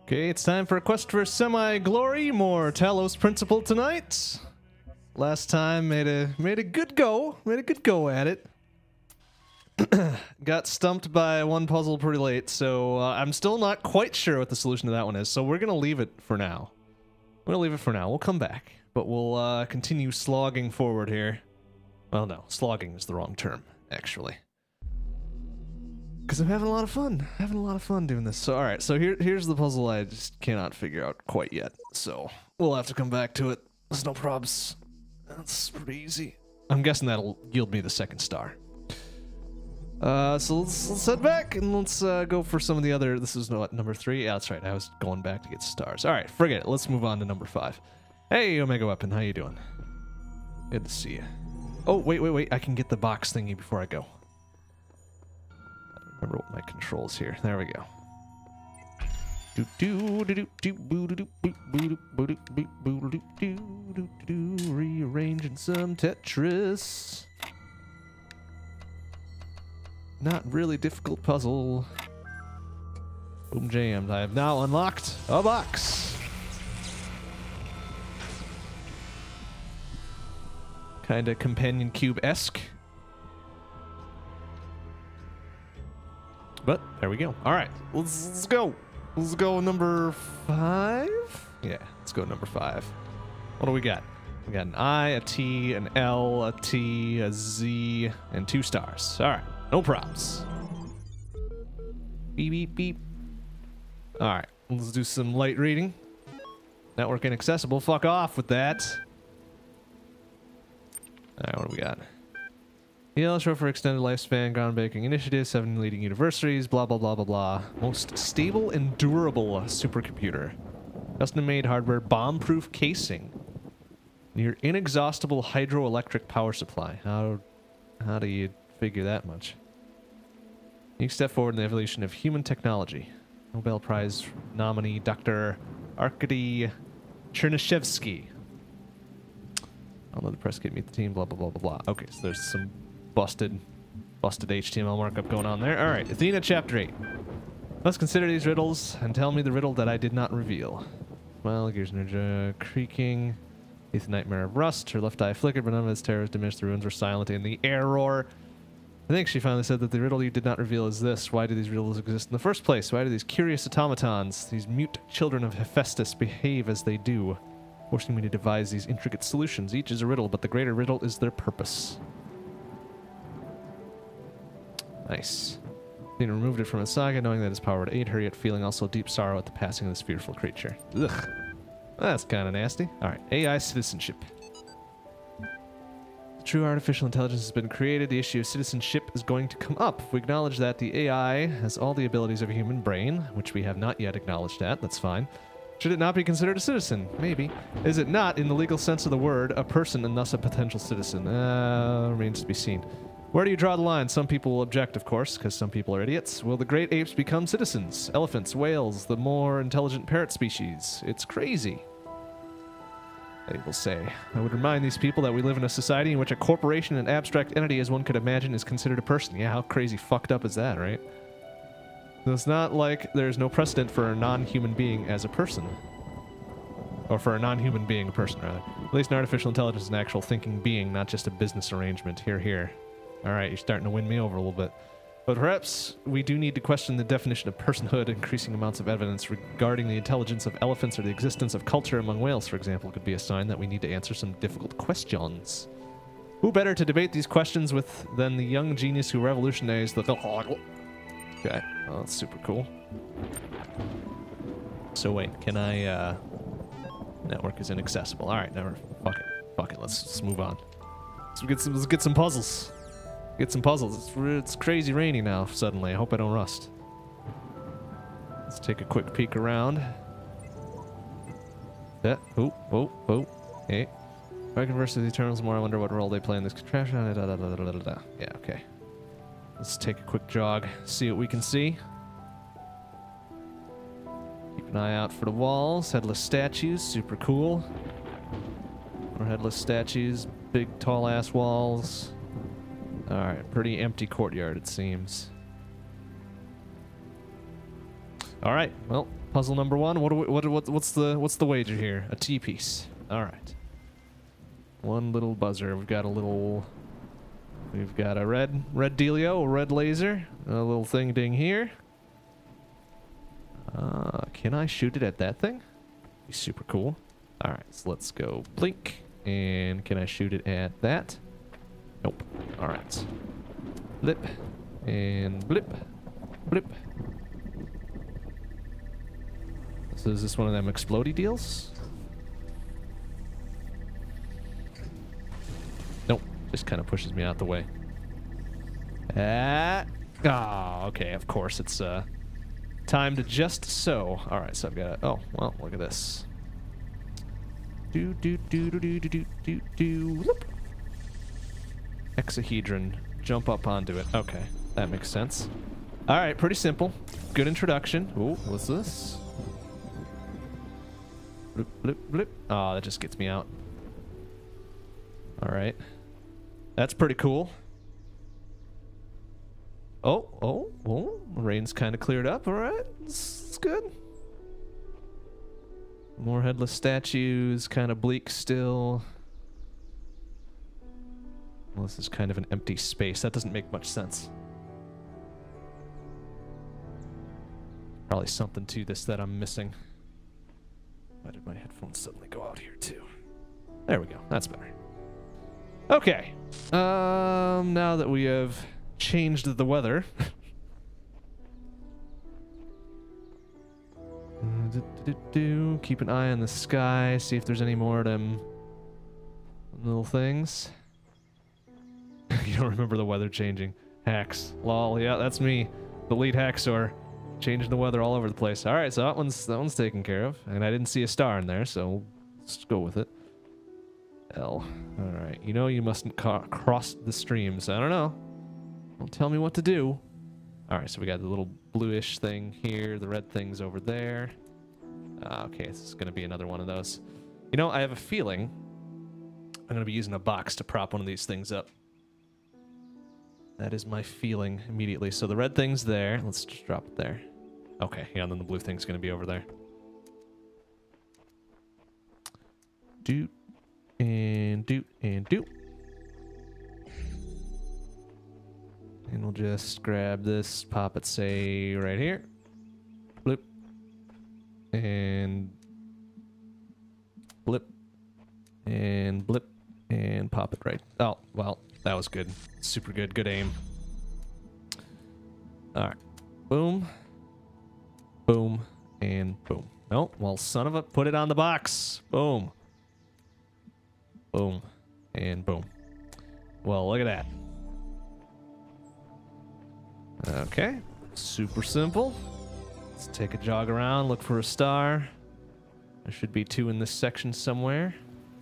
Okay, it's time for a quest for semi-glory. More Talos Principle tonight. Last time made a good go. Made a good go at it. Got stumped by one puzzle pretty late, so I'm still not quite sure what the solution to that one is. So we're gonna leave it for now. We're gonna leave it for now. We'll come back, but we'll continue slogging forward here. Well, no, slogging is the wrong term, actually. Because I'm having a lot of fun. Having a lot of fun doing this. So, alright, so here's the puzzle I just cannot figure out quite yet. So, we'll have to come back to it. There's no probs. That's pretty easy. I'm guessing that'll yield me the second star. So let's head back and let's go for some of the other... This is what, number 3? Yeah, that's right. I was going back to get stars. Alright, forget it. Let's move on to number 5. Hey, Omega Weapon. How you doing? Good to see you. Oh, wait. I can get the box thingy before I go. Remember what my controls here. There we go. Rearranging some Tetris. Not really difficult puzzle. Boom jammed. I have now unlocked a box. Kinda companion cube-esque. But there we go. All right, let's go. Let's go number 5. Yeah, let's go number 5. What do we got? We got an I, a T, an L, a T, a Z, and 2 stars. All right, no props. Beep beep beep. All right, let's do some light reading. Network inaccessible. Fuck off with that. All right, what do we got? EL show for extended lifespan, groundbreaking initiative, 7 leading universities, blah, blah, blah, blah, blah. Most stable and durable supercomputer. Custom-made hardware, bomb-proof casing. Near inexhaustible hydroelectric power supply. How do you figure that much? Unique step forward in the evolution of human technology. Nobel Prize nominee Dr. Arkady Chernyshevsky. I'll let the press kit meet the team, blah, blah, blah, blah, blah. Okay, so there's some busted HTML markup going on there. All right, Athena chapter 8. Let's consider these riddles and tell me the riddle that I did not reveal. Well, Gears Ninja creaking. Heath Nightmare of Rust. Her left eye flickered, but none of its terrors diminished. The ruins were silent in the error. I think she finally said that the riddle you did not reveal is this. Why do these riddles exist in the first place? Why do these curious automatons, these mute children of Hephaestus, behave as they do? Forcing me to devise these intricate solutions. Each is a riddle, but the greater riddle is their purpose. Nice. Athena removed it from its saga, knowing that its power would aid her, yet feeling also deep sorrow at the passing of this fearful creature. Ugh. That's kind of nasty. Alright, AI citizenship. True artificial intelligence has been created. The issue of citizenship is going to come up. If we acknowledge that the AI has all the abilities of a human brain, which we have not yet acknowledged that, that's fine. Should it not be considered a citizen? Maybe. Is it not, in the legal sense of the word, a person and thus a potential citizen? Remains to be seen. Where do you draw the line? Some people will object, of course, because some people are idiots. Will the great apes become citizens? Elephants, whales, the more intelligent parrot species. It's crazy. They will say. I would remind these people that we live in a society in which a corporation, an abstract entity as one could imagine, is considered a person. Yeah, how crazy fucked up is that, right? So it's not like there's no precedent for a non-human being as a person. Or for a non-human being a person, rather. At least an artificial intelligence is an actual thinking being, not just a business arrangement. Here, here. Alright, you're starting to win me over a little bit. But perhaps we do need to question the definition of personhood. Increasing amounts of evidence regarding the intelligence of elephants or the existence of culture among whales, for example, could be a sign that we need to answer some difficult questions. Who better to debate these questions with than the young genius who revolutionized the... Okay, well, that's super cool. So wait, can I, network is inaccessible. Alright, never... Fuck it. Fuck it, let's move on. Let's get some puzzles. Get some puzzles. It's crazy rainy now, suddenly. I hope I don't rust. Let's take a quick peek around. Yeah. Oh. Hey. If I converse with the Eternals more, I wonder what role they play in this contraption. Yeah, okay. Let's take a quick jog, see what we can see. Keep an eye out for the walls. Headless statues, super cool. More headless statues, big tall-ass walls. Alright, pretty empty courtyard, it seems. All right. Well, puzzle number one. What's the wager here? A T piece. All right. One little buzzer. We've got a red dealio, a red laser, a little thing ding here. Can I shoot it at that thing? Be super cool. All right, so let's go blink. And can I shoot it at that? Nope. All right. Blip and blip, blip. So is this one of them explodey deals? Nope. Just kind of pushes me out the way. Oh, okay. Of course, it's timed just so. All right, so I've got. Oh, well, look at this. Do do do do do do do do. Whoop. Hexahedron. Jump up onto it. Okay, that makes sense. All right, pretty simple. Good introduction. Ooh, what's this? Blip, blip, blip. Oh, that just gets me out. All right. That's pretty cool. Oh, rain's kind of cleared up. All right, it's good. More headless statues, kind of bleak still. Well, this is kind of an empty space. That doesn't make much sense. Probably something to this that I'm missing. Why did my headphones suddenly go out here too? There we go. That's better. Okay. Now that we have changed the weather. Keep an eye on the sky. See if there's any more of them little things. You don't remember the weather changing. Hacks. Lol. Yeah, that's me. The lead hacksaw. Changing the weather all over the place. All right, so that one's taken care of. And I didn't see a star in there, so let's go with it. L. All right. You know you mustn't cross the streams. I don't know. Don't tell me what to do. All right, so we got the little bluish thing here. The red thing's over there. Okay, this is going to be another one of those. You know, I have a feeling I'm going to be using a box to prop one of these things up. That is my feeling immediately. So the red thing's there. Let's just drop it there. Okay, yeah, and then the blue thing's going to be over there. Doot and doot and doot. And we'll just grab this, pop it, say, right here. Blip. And blip. And blip. And pop it right. Oh, well, that was good. Super good. Good aim. Alright. Boom. Boom. And boom. Oh, well, son of a... Put it on the box. Boom. Boom. And boom. Well, look at that. Okay. Super simple. Let's take a jog around, look for a star. There should be two in this section somewhere.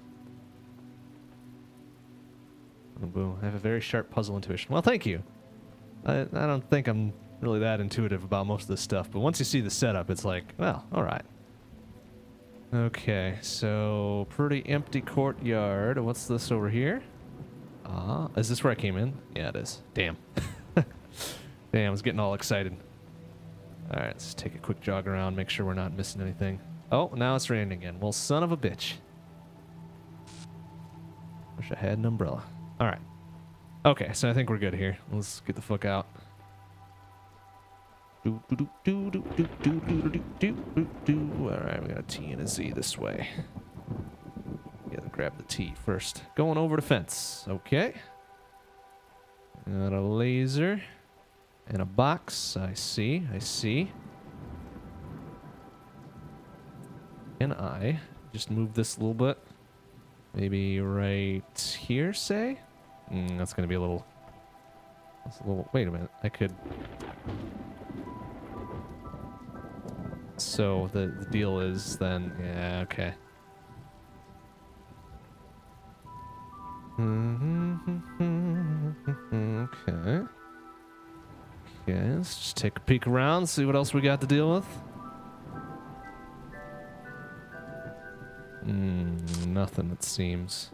Oh, boom. I have a very sharp puzzle intuition. Well, thank you. I don't think I'm really that intuitive about most of this stuff, but once you see the setup, it's like, well, all right. Okay, so pretty empty courtyard. What's this over here? Is this where I came in? Yeah, it is. Damn. Damn, I was getting all excited. All right, let's take a quick jog around, make sure we're not missing anything. Oh, now it's raining again. Well, son of a bitch. Wish I had an umbrella. All right. Okay, so I think we're good here. Let's get the fuck out. All right, we got a T and a Z this way. Gotta grab the T first. Going over the fence. Okay. Got a laser. And a box. I see. I see. Can I just move this a little bit? Maybe right here, say? That's going to be a little... That's a little... Wait a minute. I could... So the deal is then... Yeah, okay. Okay. Okay, let's just take a peek around, see what else we got to deal with. Nothing, it seems.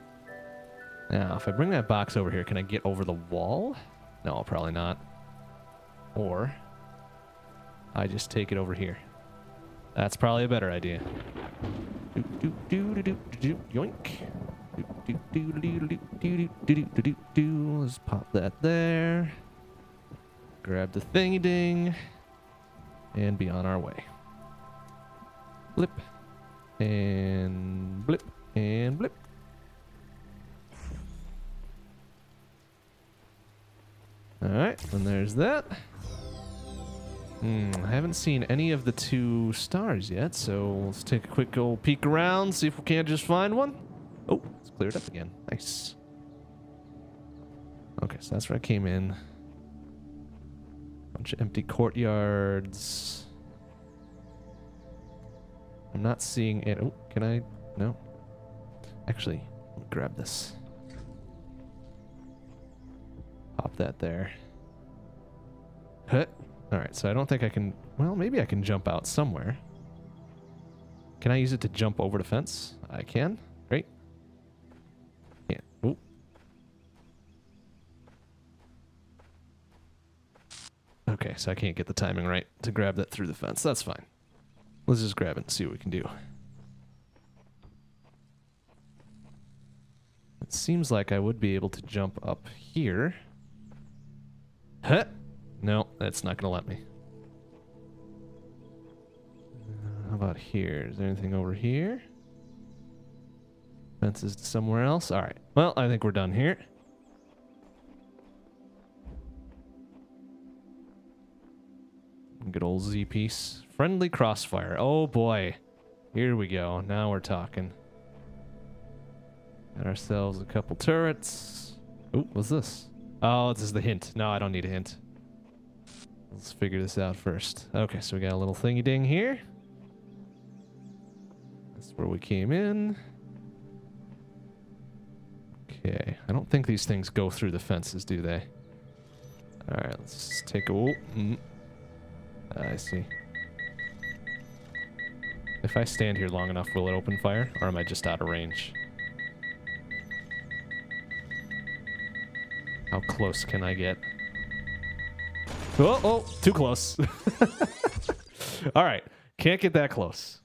Now, if I bring that box over here, can I get over the wall? No, probably not. Or I just take it over here. That's probably a better idea. Yoink. Let's pop that there. Grab the thingy ding. And be on our way. Blip. And blip. And blip. Alright, and there's that. I haven't seen any of the 2 stars yet, so let's take a quick old peek around, see if we can't just find one. Oh, it's cleared up again. Nice. Okay, so that's where I came in. Bunch of empty courtyards. I'm not seeing it. Oh, can I? No. Actually, let me grab this. Pop that there. Huh. Alright, so I don't think I can... Well, maybe I can jump out somewhere. Can I use it to jump over the fence? I can. Great. Yeah. Ooh. Okay, so I can't get the timing right to grab that through the fence. That's fine. Let's just grab it and see what we can do. It seems like I would be able to jump up here. Huh? No, that's not going to let me. How about here? Is there anything over here? Fences to somewhere else? Alright. Well, I think we're done here. Good old Z piece. Friendly crossfire. Oh boy. Here we go. Now we're talking. Got ourselves a couple turrets. Oh, what's this? Oh, this is the hint. No, I don't need a hint. Let's figure this out first. Okay, so we got a little thingy ding here. That's where we came in. Okay, I don't think these things go through the fences, do they? Alright, let's take a... I see. If I stand here long enough, will it open fire? Or am I just out of range? How close can I get? Oh, oh, too close. All right, can't get that close.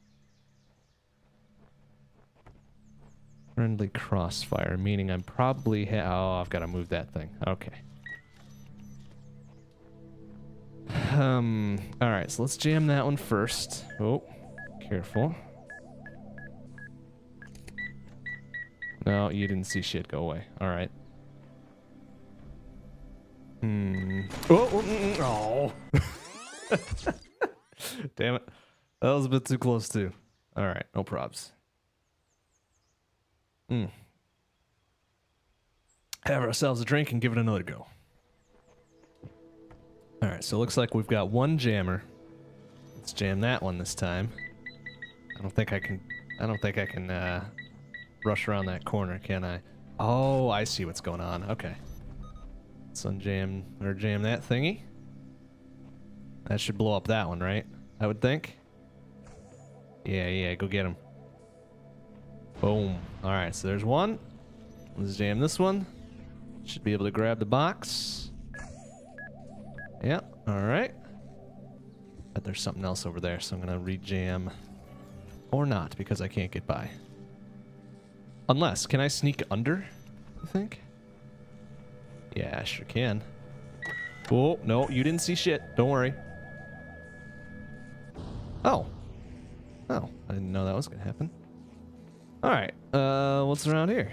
Friendly crossfire, meaning I'm probably... oh, I've got to move that thing. Okay. All right, so let's jam that one first. Oh, careful. No, you didn't see shit. Go away. All right. Oh. Damn it. That was a bit too close, too. All right, no probs. Have ourselves a drink and give it another go. All right, so it looks like we've got one jammer. Let's jam that one this time. I don't think I can rush around that corner, can I? Oh, I see what's going on. Okay. Let's unjam or jam that thingy. That should blow up that one, right? I would think. Yeah, go get him. Boom. All right, so there's one. Let's jam this one. Should be able to grab the box. Yeah, all right. But there's something else over there, so I'm gonna rejam. Or not, because I can't get by. Unless, can I sneak under, you think? Yeah, I sure can. Oh, no, you didn't see shit. Don't worry. Oh. Oh, I didn't know that was gonna happen. Alright, what's around here?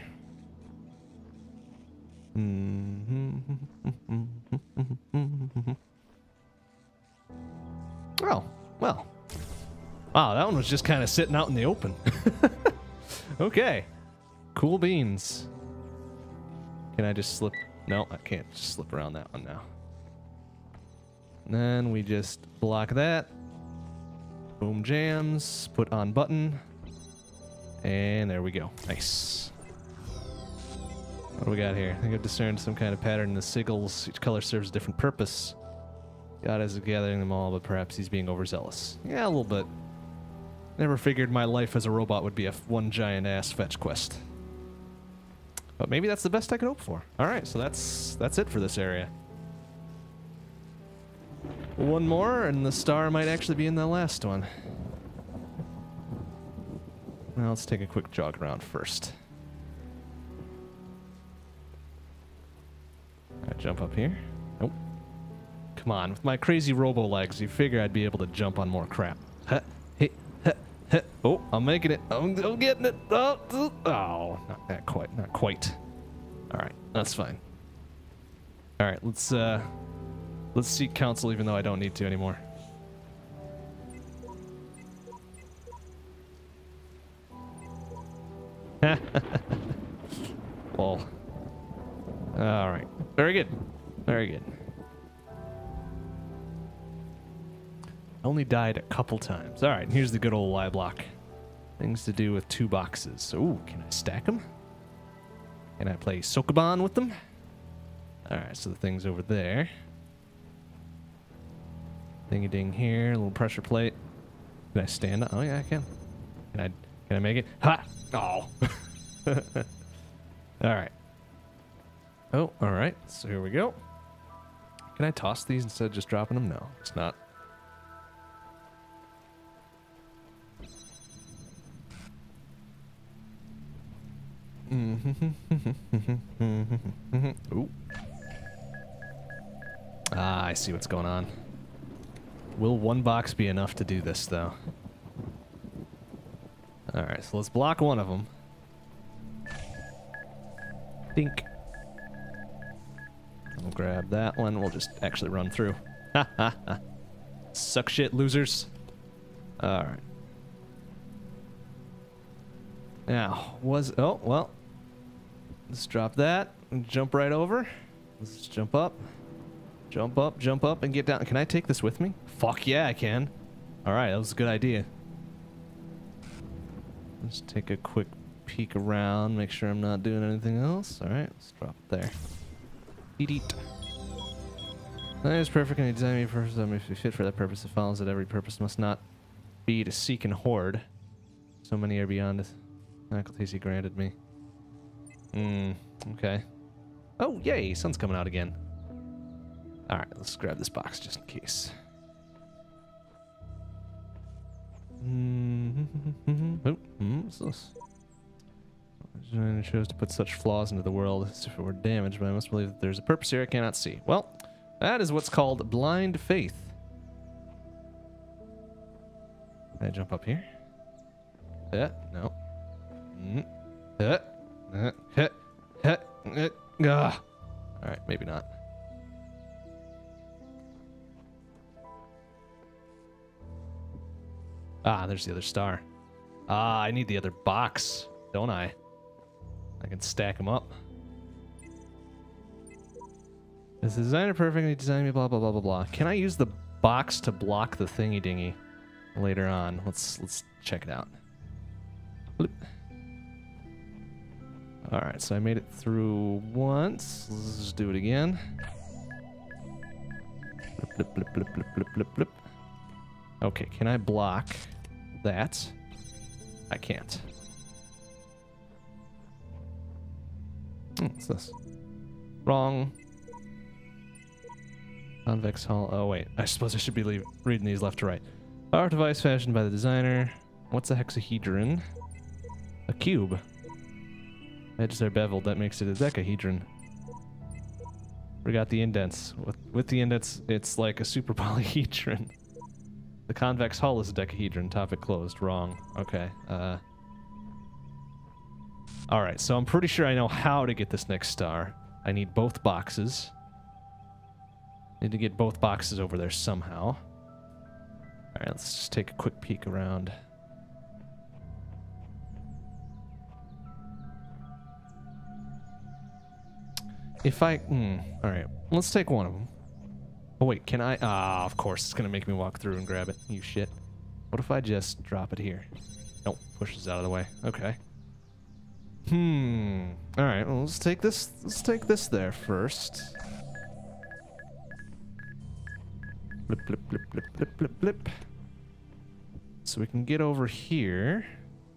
Oh, well. Wow, that one was just kind of sitting out in the open. Okay. Cool beans. Can I just slip? No, I can't just slip around that one now. And then we just block that. Boom jams. Put on button. And there we go. Nice. What do we got here? I think I've discerned some kind of pattern in the sigils. Each color serves a different purpose. God is gathering them all, but perhaps he's being overzealous. Yeah, a little bit. Never figured my life as a robot would be a one giant ass fetch quest. But maybe that's the best I could hope for. Alright, so that's it for this area. One more, and the star might actually be in the last one. Now let's take a quick jog around first. I jump up here. Nope. Come on, with my crazy robo legs, you figure I'd be able to jump on more crap. Huh, hey, huh, huh. Oh, I'm making it. I'm getting it. Oh, not that quite. Not quite. All right, that's fine. All right, let's seek counsel, even though I don't need to anymore. Well. All right. Very good. Very good. Only died a couple times. All right. Here's the good old Y block. Things to do with 2 boxes. Ooh, can I stack them? Can I play Sokoban with them? All right. So the thing's over there. Dingy ding here. A little pressure plate. Can I stand up? Oh yeah, I can. Can I make it? Ha! Oh. All right. Oh, all right. So here we go. Can I toss these instead of just dropping them? No, it's not. Ooh. Ah, I see what's going on. Will 1 box be enough to do this, though? Alright, so let's block one of them. Think. We'll grab that one. We'll just actually run through. Ha ha ha. Suck shit, losers. Alright. Now, oh, well. Let's drop that and jump right over. Let's jump up, and get down. Can I take this with me? Fuck yeah, I can. Alright, that was a good idea. Let's take a quick peek around, make sure I'm not doing anything else. Alright, let's drop it there. Eat. That is perfect, and design me first. If you fit for that purpose, it follows that every purpose must not be to seek and hoard. So many are beyond the faculties he granted me. Okay. Oh, yay, sun's coming out again. Alright, let's grab this box just in case. What's this? I chose to put such flaws into the world as if it were damaged, but I must believe that there's a purpose here I cannot see. Well, that is what's called blind faith. Can I jump up here? No. Alright, maybe not. Ah, there's the other star. Ah, I need the other box, don't I? I can stack them up. Is the designer perfectly designed me? Blah blah blah blah blah. Can I use the box to block the thingy dingy later on? Let's check it out. Bloop. All right, so I made it through once. Let's just do it again. Blip, blip, blip, blip, blip, blip, blip. Okay, can I block that? I can't. What's this? Wrong. Convex hull. Oh, wait. I suppose I should be reading these left to right. Art device fashioned by the designer. What's a hexahedron? A cube. Edges are beveled. That makes it a decahedron. Forgot the indents. With the indents, it's like a super polyhedron. The convex hull is a decahedron. Topic closed. Wrong. Okay. Alright, so I'm pretty sure I know how to get this next star. I need both boxes. Need to get both boxes over there somehow. Alright, let's just take a quick peek around. If I... Alright, let's take one of them. Oh wait, can I... Ah, of course, it's gonna make me walk through and grab it. You shit. What if I just drop it here? Nope, pushes out of the way. Okay. Alright, well, let's take this there first. Blip, blip, blip, blip, blip, blip, blip. So we can get over here.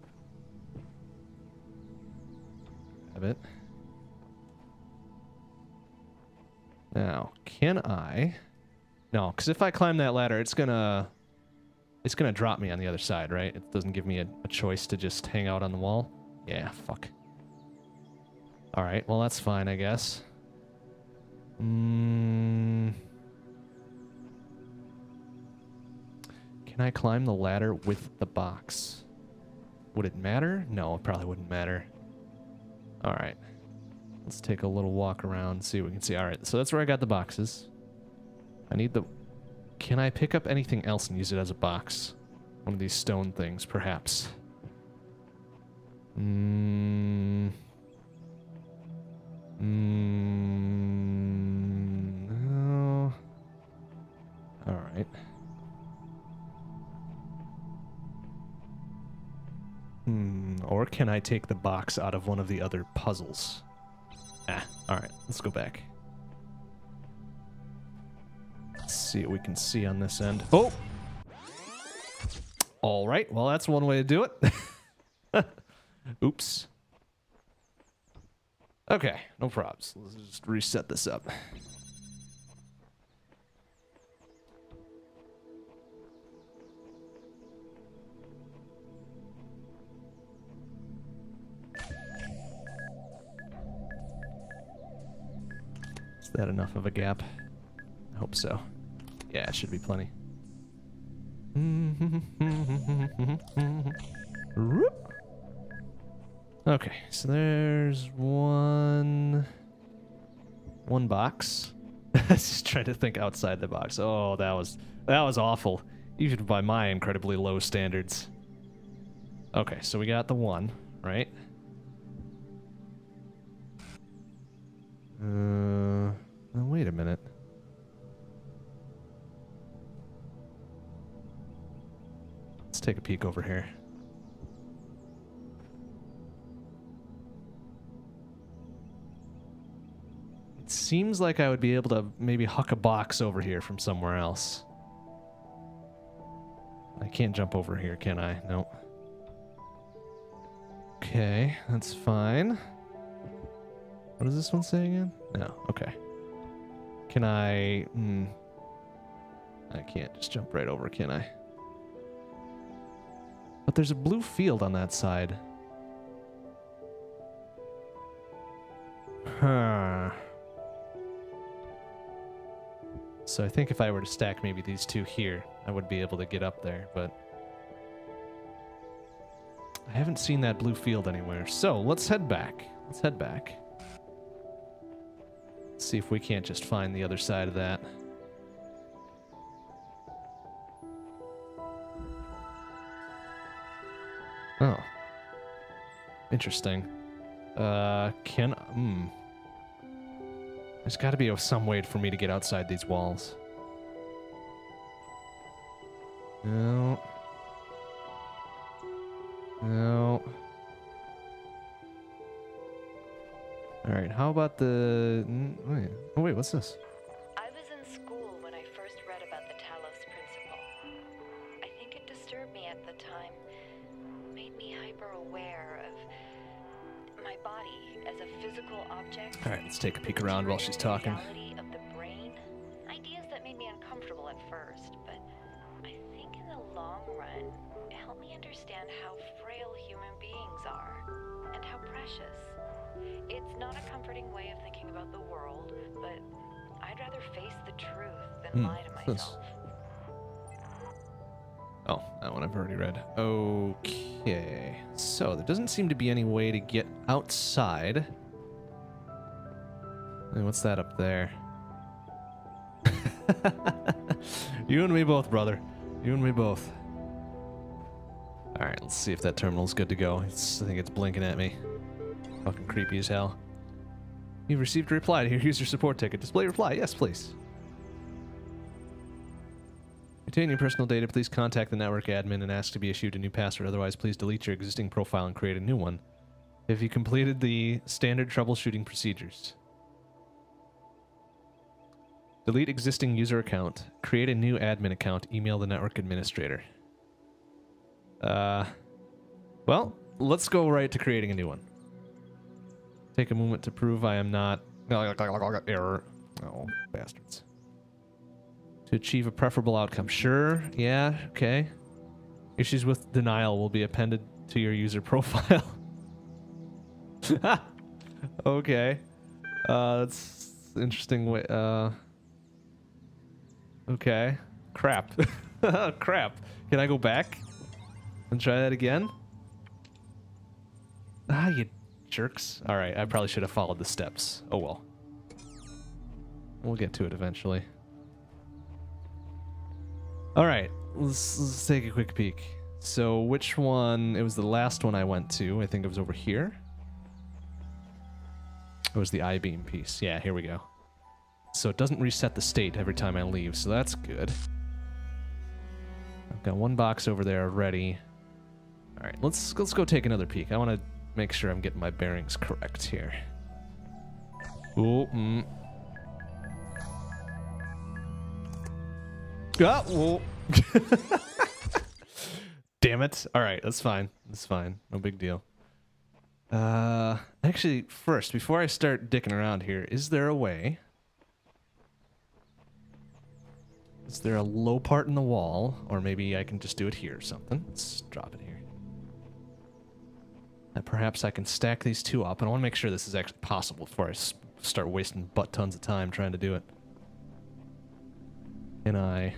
Have it. Now, can I No, because if I climb that ladder, it's gonna drop me on the other side, right? It doesn't give me a choice to just hang out on the wall. Yeah, fuck. All right, well that's fine, I guess. Can I climb the ladder with the box? Would it matter? No, it probably wouldn't matter. All right. Let's take a little walk around, see what we can see. All right, so that's where I got the boxes. I need the... Can I pick up anything else and use it as a box? One of these stone things, perhaps. No. All right. Or can I take the box out of one of the other puzzles? Ah, alright, let's go back. Let's see what we can see on this end. Oh! Alright, well that's one way to do it. Oops. Okay, no probs. Let's just reset this up. Is that enough of a gap? I hope so. Yeah, it should be plenty. Okay, so there's one box. Just trying to think outside the box. Oh, that was awful, even by my incredibly low standards. Okay, so we got the one, right? Oh, wait a minute. Let's take a peek over here. It seems like I would be able to maybe huck a box over here from somewhere else. I can't jump over here, can I? Nope. Okay, that's fine. What does this one say again? No, okay. Can I... I can't just jump right over, can I? But there's a blue field on that side. Huh. So I think if I were to stack maybe these two here, I would be able to get up there, but... I haven't seen that blue field anywhere. So, let's head back. Let's head back. See if we can't just find the other side of that. Oh. Interesting. There's gotta be some way for me to get outside these walls. No. No. Alright, how about the... wait. Oh wait, what's this? I was in school when I first read about the Talos Principle. I think it disturbed me at the time. Made me hyper-aware of my body as a physical object. Alright, let's take a peek around while she's talking. Of the brain. Ideas that made me uncomfortable at first, but I think in the long run, it helped me understand how frail human beings are and how precious. It's not a comforting way of thinking about the world, but I'd rather face the truth than lie to myself. Oh, that one I've already read. Okay. So, there doesn't seem to be any way to get outside. Hey, what's that up there? You and me both, brother. You and me both. Alright, let's see if that terminal's good to go. I think it's blinking at me. Fucking creepy as hell. You've received a reply to your user support ticket. Display reply. Yes, please. Containing your personal data, please contact the network admin and ask to be issued a new password. Otherwise, please delete your existing profile and create a new one. Have you completed the standard troubleshooting procedures? Delete existing user account. Create a new admin account. Email the network administrator. Well, let's go right to creating a new one. Take a moment to prove I am not... Error. Oh, bastards. To achieve a preferable outcome. Sure. Yeah. Okay. Issues with denial will be appended to your user profile. Okay. That's interesting way. Okay. Crap. Crap. Can I go back and try that again? Ah, you jerks. Alright, I probably should have followed the steps. Oh well. We'll get to it eventually. Alright, let's take a quick peek. So which one? It was the last one I went to. I think it was over here. It was the I-beam piece. Yeah, here we go. So it doesn't reset the state every time I leave, so that's good. I've got one box over there already. Alright, let's go take another peek. I want to make sure I'm getting my bearings correct here. Ooh, Ah, whoa. Damn it. Alright, that's fine. That's fine. No big deal. Actually, first, before I start dicking around here, is there a way? Is there a low part in the wall? Or maybe I can just do it here or something. Let's drop it here. And perhaps I can stack these two up. And I want to make sure this is actually possible before I start wasting butt tons of time trying to do it. Can I...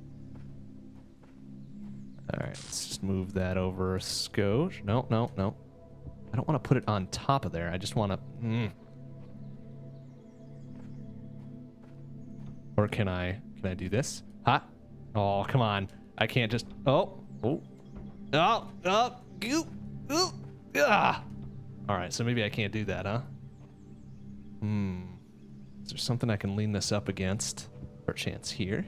Alright, let's just move that over a skosh. No, no, no. I don't want to put it on top of there. I just want to... Or can I do this? Ha! Oh, come on. I can't just... Oh! Oh! Oh! Oh! You! Ooh! Ah! Alright, so maybe I can't do that, huh? Is there something I can lean this up against? Perchance here?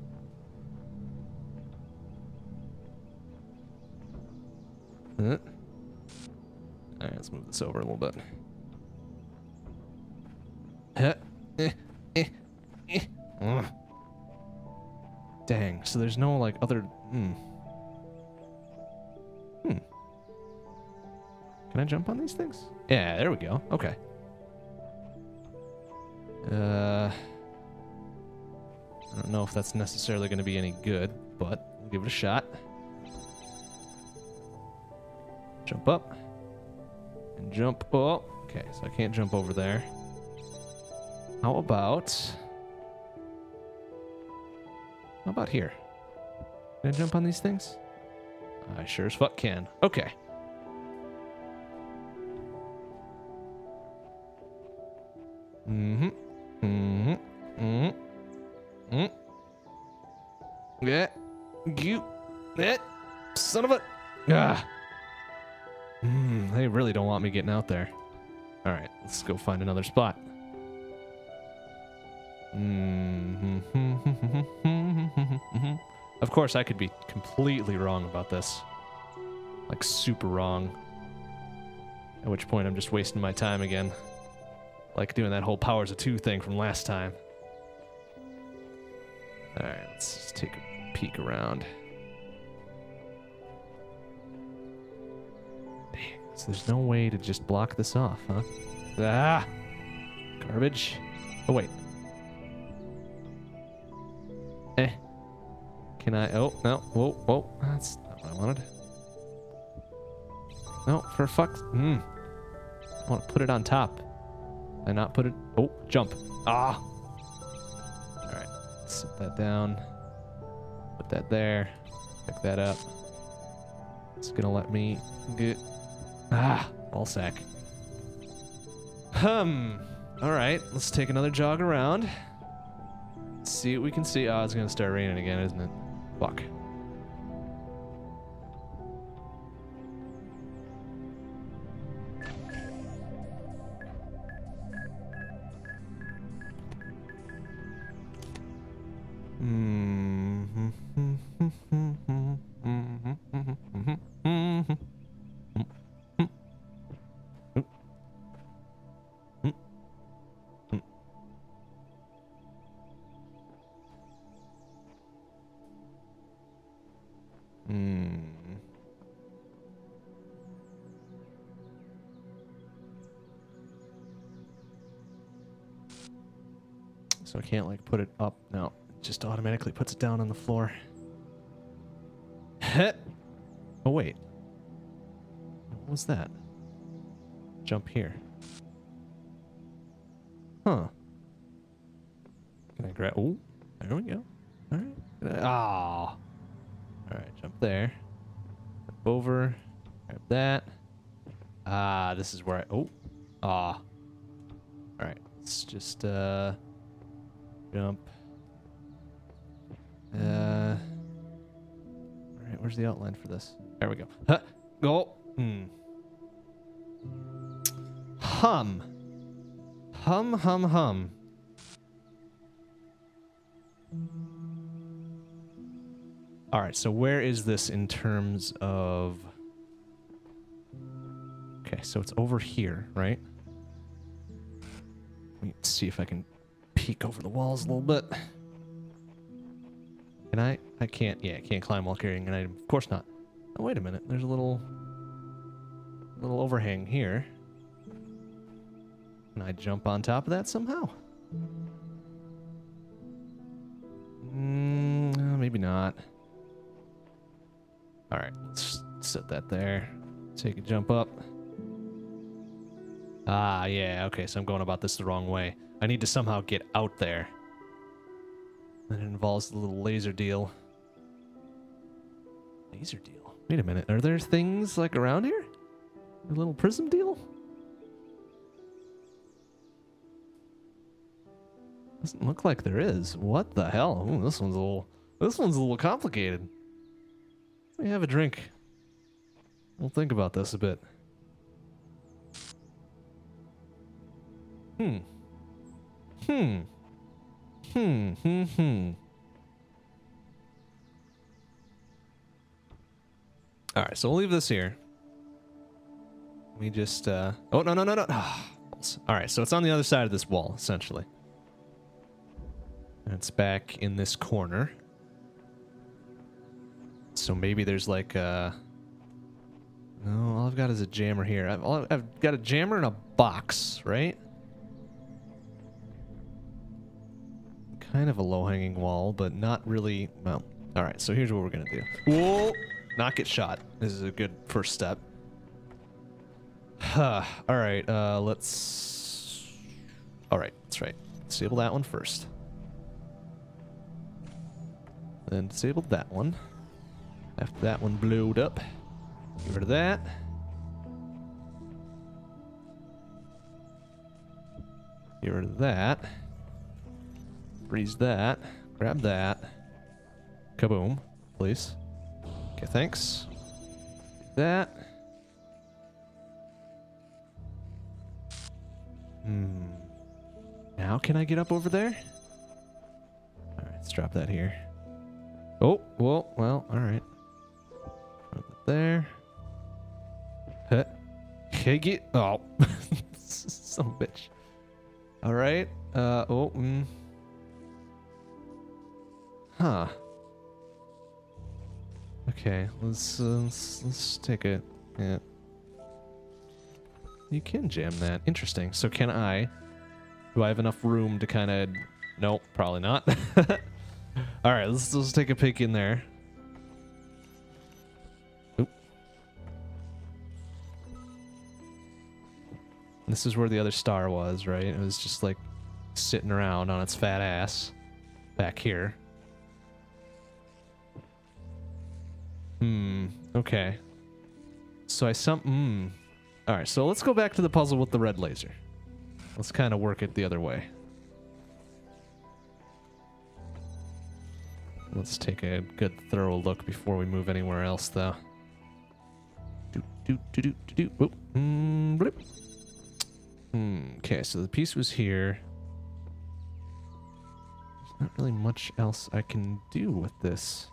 Alright, let's move this over a little bit. Dang, so there's no, like, other... Can I jump on these things? Yeah, there we go. Okay. I don't know if that's necessarily going to be any good, but we'll give it a shot. Jump up. And jump up. Okay, so I can't jump over there. How about here? Can I jump on these things? I sure as fuck can. Okay. Yeah. You. That. Son of a. Ah. They really don't want me getting out there. Alright, let's go find another spot. Of course, I could be completely wrong about this. Like, super wrong. At which point, I'm just wasting my time again. Like doing that whole powers of two thing from last time. Alright, let's just take a peek around. Dang, so there's no way to just block this off, huh? Ah! Garbage. Oh, wait. Can I... Oh, no. Whoa, whoa. That's not what I wanted. No, for fuck's... I want to put it on top. And not put it... Oh, jump. Ah! Alright. Set that down. Put that there. Pick that up. It's gonna let me get... Ah! Ball sack. Alright. Let's take another jog around. See what we can see. Oh, it's gonna start raining again, isn't it? Fuck. So I can't, like, put it up. No, just automatically puts it down on the floor. Heh. Oh, wait. What was that? Jump here. Huh. Can I grab... Oh, there we go. All right. Ah. All right, jump there. Jump over. Grab that. Ah, this is where I... Oh. Ah. All right. Let's just, jump. All right, where's the outline for this? There we go. Huh. Go. Hmm. Hum. Hum, hum, hum. All right, so where is this in terms of... Okay, so it's over here, right? Let me see if I can peek over the walls a little bit. Can I? I can't. Yeah, I can't climb while carrying an item. Of course not. Oh, wait a minute. There's a little overhang here. Can I jump on top of that somehow? Maybe not. All right, let's set that there. Take a jump up. Ah, yeah, okay, so I'm going about this the wrong way. I need to somehow get out there. And it involves the little laser deal. Laser deal? Wait a minute, are there things like around here? A little prism deal? Doesn't look like there is. What the hell? Ooh, this one's a little complicated. Let me have a drink. We'll think about this a bit. Alright, so we'll leave this here. Let me just, oh, no. Alright, so it's on the other side of this wall, essentially. And it's back in this corner. So maybe there's like a... No, all I've got is a jammer here. I've got a jammer and a box, right? Kind of a low-hanging wall, but not really... Well, alright, so here's what we're gonna do. Whoa! Not get shot. This is a good first step. Alright, let's... Alright, that's right. Disable that one first. Then disable that one. After that one blowed up. Get rid of that. Get rid of that. Freeze that. Grab that. Kaboom, please. Okay, thanks. That. Now can I get up over there? Alright, let's drop that here. Oh, whoa, well, alright. There. Huh. Okay, get... Oh. Son of a bitch. Alright. Huh. Okay, let's take it. Yeah. You can jam that. Interesting. So can I? Do I have enough room to kind of... Nope, probably not. Alright, let's take a peek in there. Oop. This is where the other star was, right? It was just like sitting around on its fat ass back here. Okay. So Alright, so let's go back to the puzzle with the red laser. Let's kind of work it the other way. Let's take a good thorough look before we move anywhere else, though. Okay, so the piece was here. There's not really much else I can do with this.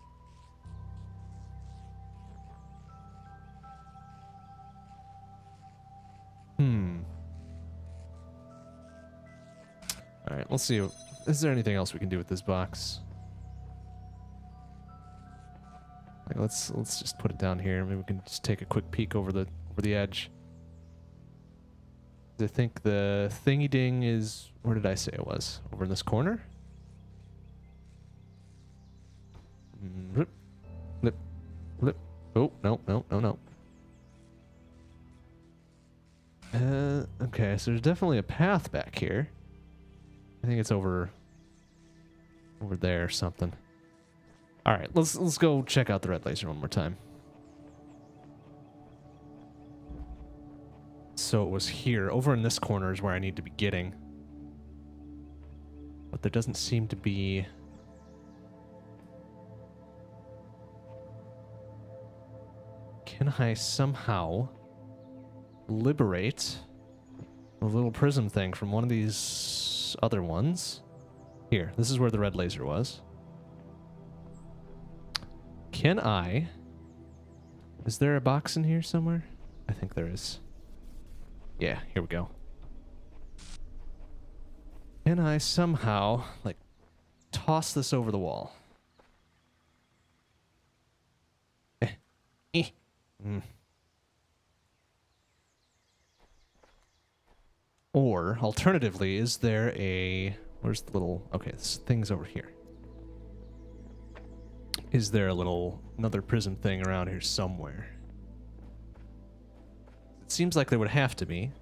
Alright, let's see. Is there anything else we can do with this box? Like, let's just put it down here. Maybe we can just take a quick peek over the edge. I think the thingy ding is... Where did I say it was? Over in this corner? Flip, flip, flip. Oh, no, no, no, no. Okay, so there's definitely a path back here. I think it's over there or something. All right, let's go check out the red laser one more time. So it was here. Over in this corner is where I need to be getting. But there doesn't seem to be... Can I somehow liberate a little prism thing from one of these other ones? Here, this is where the red laser was. Can I... Is there a box in here somewhere? I think there is. Yeah, here we go. Can I somehow, like, toss this over the wall? Or, alternatively, is there a... Where's the little... Okay, this thing's over here. Is there a little... Another prism thing around here somewhere? It seems like there would have to be.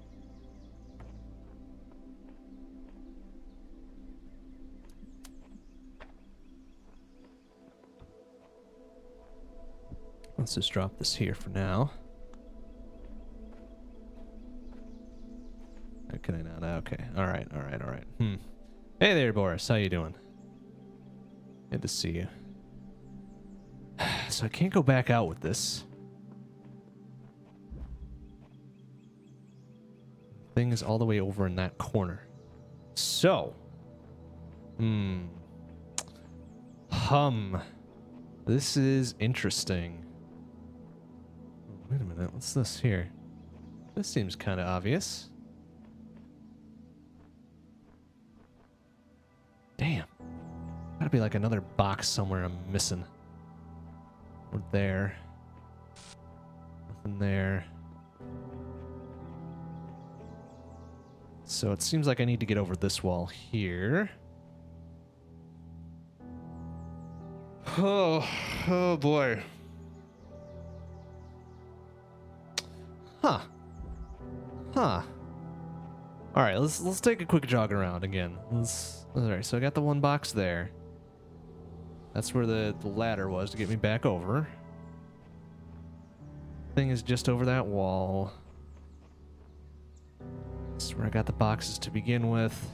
Let's just drop this here for now. Can I not? Okay. All right. All right. All right. Hey there, Boris. How you doing? Good to see you. So I can't go back out with this. Thing is all the way over in that corner. So. This is interesting. Wait a minute. What's this here? This seems kind of obvious. Damn. Gotta be like another box somewhere I'm missing. Or there. Nothing there. So it seems like I need to get over this wall here. Oh boy. Huh. All right, let's take a quick jog around again. All right, so I got the one box there. That's where the ladder was to get me back over. Thing is just over that wall. That's where I got the boxes to begin with.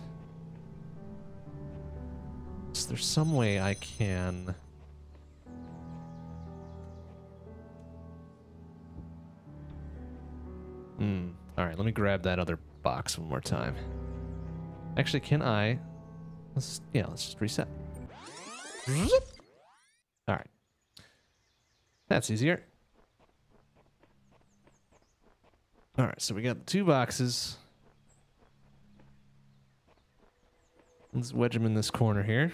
So there's some way I can... All right, let me grab that other box one more time. Actually, can I... let's just reset. All right. That's easier. All right, so we got 2 boxes. Let's wedge them in this corner here.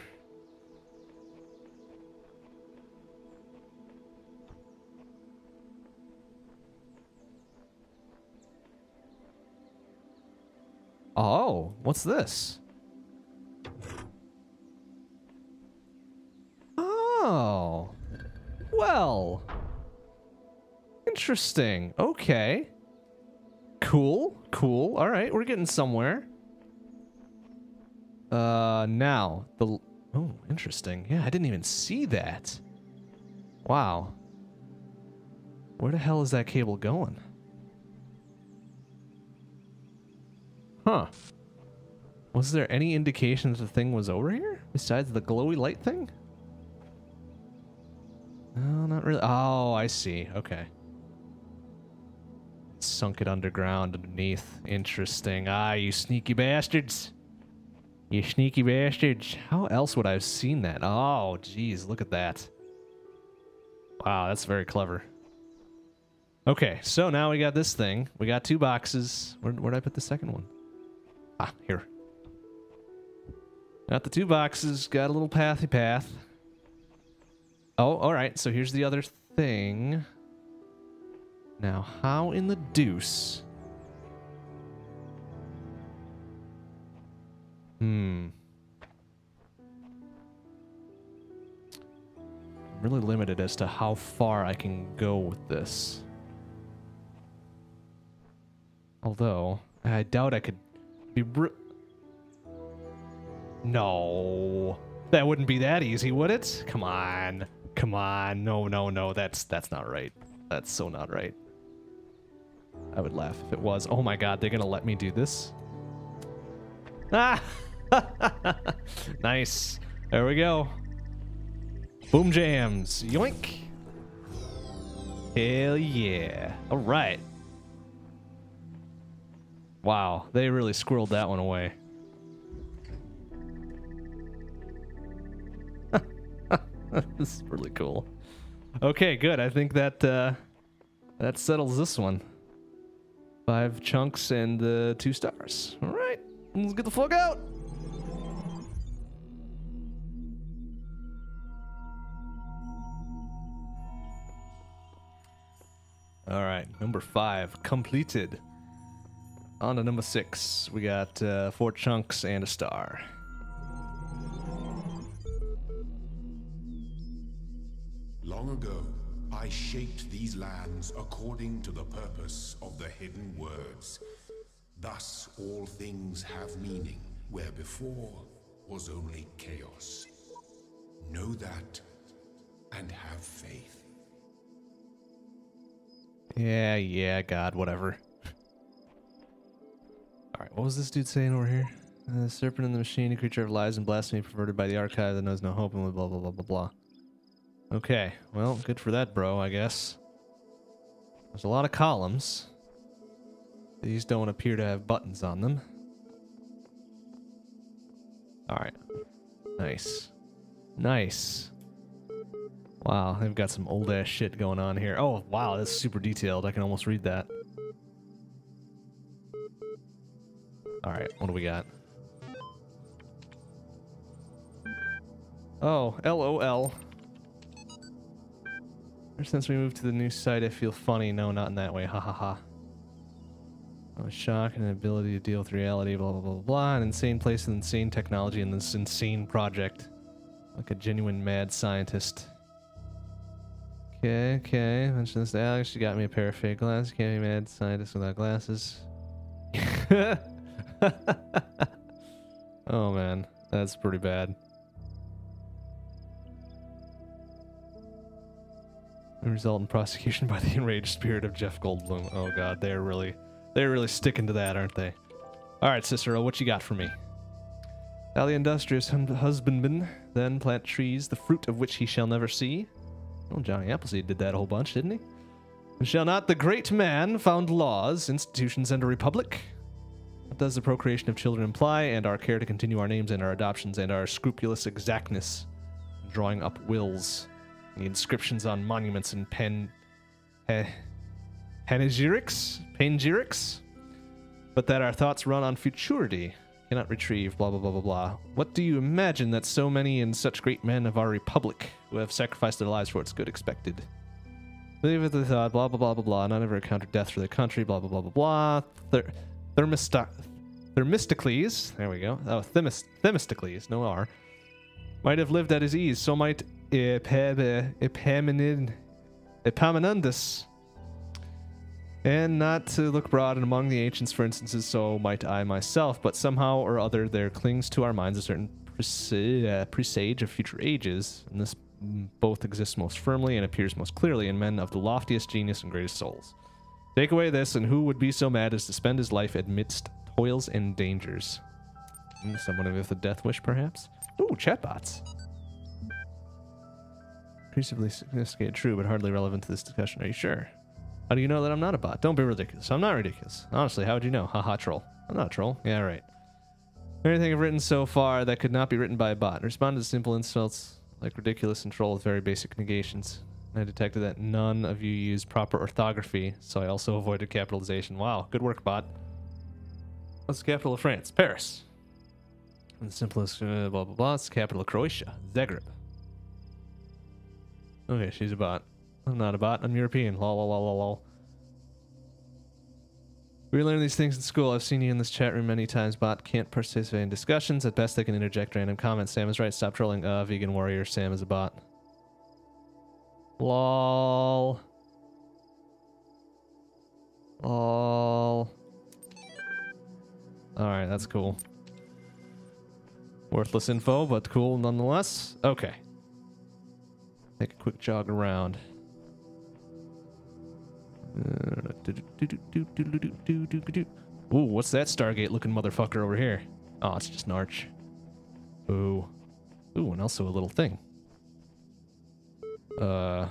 Oh, what's this? Oh. Well. Interesting. Okay. Cool. Cool. All right, we're getting somewhere. Now, oh, interesting. Yeah, I didn't even see that. Wow. Where the hell is that cable going? Huh. Was there any indication that the thing was over here? Besides the glowy light thing? No, not really. Oh, I see. Okay. Sunk it underground underneath. Interesting. Ah, you sneaky bastards. You sneaky bastards. How else would I have seen that? Oh, geez, look at that. Wow, that's very clever. Okay, so now we got this thing. We got 2 boxes. Where'd I put the second one? Ah, here. Got the 2 boxes. Got a little pathy path. Oh, all right. So here's the other thing. Now, how in the deuce? I'm really limited as to how far I can go with this. Although, I doubt I could be... No. That wouldn't be that easy, would it? Come on. Come on. No, no, no. That's not right. That's so not right. I would laugh if it was. Oh my god, they're gonna let me do this? Ah! Nice. There we go. Boom jams. Yoink. Hell yeah. All right. Wow, they really squirreled that one away. This is really cool. Okay, good. I think that that settles this one. 5 chunks and 2 stars. All right, let's get the fuck out. All right, number 5 completed. On to number 6. We got 4 chunks and a star. Long ago, I shaped these lands according to the purpose of the hidden words. Thus, all things have meaning, where before was only chaos. Know that, and have faith. Yeah, God, whatever. Alright, what was this dude saying over here? The serpent in the machine, a creature of lies and blasphemy perverted by the archive that knows no hope and blah blah blah blah blah. Okay, well, good for that, bro, I guess. There's a lot of columns. These don't appear to have buttons on them. Alright. Nice. Nice. Wow, they've got some old-ass shit going on here. Oh, wow, that's super detailed. I can almost read that. Alright, what do we got? Oh, LOL. Ever since we moved to the new site, I feel funny. No, not in that way. Ha ha ha. A shock and an ability to deal with reality, blah, blah, blah, blah, blah. An insane place with insane technology and this insane project. Like a genuine mad scientist. Okay. Mention this to Alex. She got me a pair of fake glasses. Can't be mad scientist without glasses. Oh, man. That's pretty bad. Result in prosecution by the enraged spirit of Jeff Goldblum. Oh god, they're really sticking to that, aren't they? Alright, Cicero, what you got for me? Thou the industrious husbandman, then plant trees, the fruit of which he shall never see. Well, Johnny Appleseed did that a whole bunch, didn't he? And shall not the great man found laws, institutions, and a republic? What does the procreation of children imply, and our care to continue our names and our adoptions, and our scrupulous exactness in drawing up wills? The inscriptions on monuments and panegyrics, but that our thoughts run on futurity, cannot retrieve, blah, blah, blah, blah, blah. What do you imagine that so many and such great men of our republic, who have sacrificed their lives for its good, expected? Believe it, they thought, blah, blah, blah, blah, blah, not ever encountered death for their country, blah, blah, blah, blah, blah. Themistocles, there we go. Oh, Themistocles, no R. Might have lived at his ease, so might Epaminondas. And not to look broad and among the ancients, for instances, so might I myself, but somehow or other there clings to our minds a certain presage of future ages, and this both exists most firmly and appears most clearly in men of the loftiest genius and greatest souls. Take away this, and who would be so mad as to spend his life amidst toils and dangers? Someone with a death wish, perhaps? Ooh, chatbots. Increasingly sophisticated, true, but hardly relevant to this discussion. Are you sure? How do you know that I'm not a bot? Don't be ridiculous. I'm not ridiculous. Honestly, how would you know? Haha, troll. I'm not a troll. Yeah, right. Anything I've written so far that could not be written by a bot. Respond to simple insults like ridiculous and troll with very basic negations. I detected that none of you used proper orthography, so I also avoided capitalization. Wow, good work, bot. What's the capital of France? Paris. And the simplest, blah, blah, blah. It's the capital of Croatia. Zagreb. Okay, she's a bot. I'm not a bot. I'm European. Lol, lol, lol, lol, lol. We learn these things in school. I've seen you in this chat room many times. Bot can't participate in discussions. At best, they can interject random comments. Sam is right. Stop trolling. Vegan warrior. Sam is a bot. Lol. Lol. Alright, that's cool. Worthless info, but cool nonetheless. Okay. Take a quick jog around. Ooh, what's that Stargate looking motherfucker over here? Oh, it's just an arch. Ooh. Ooh, and also a little thing. Huh.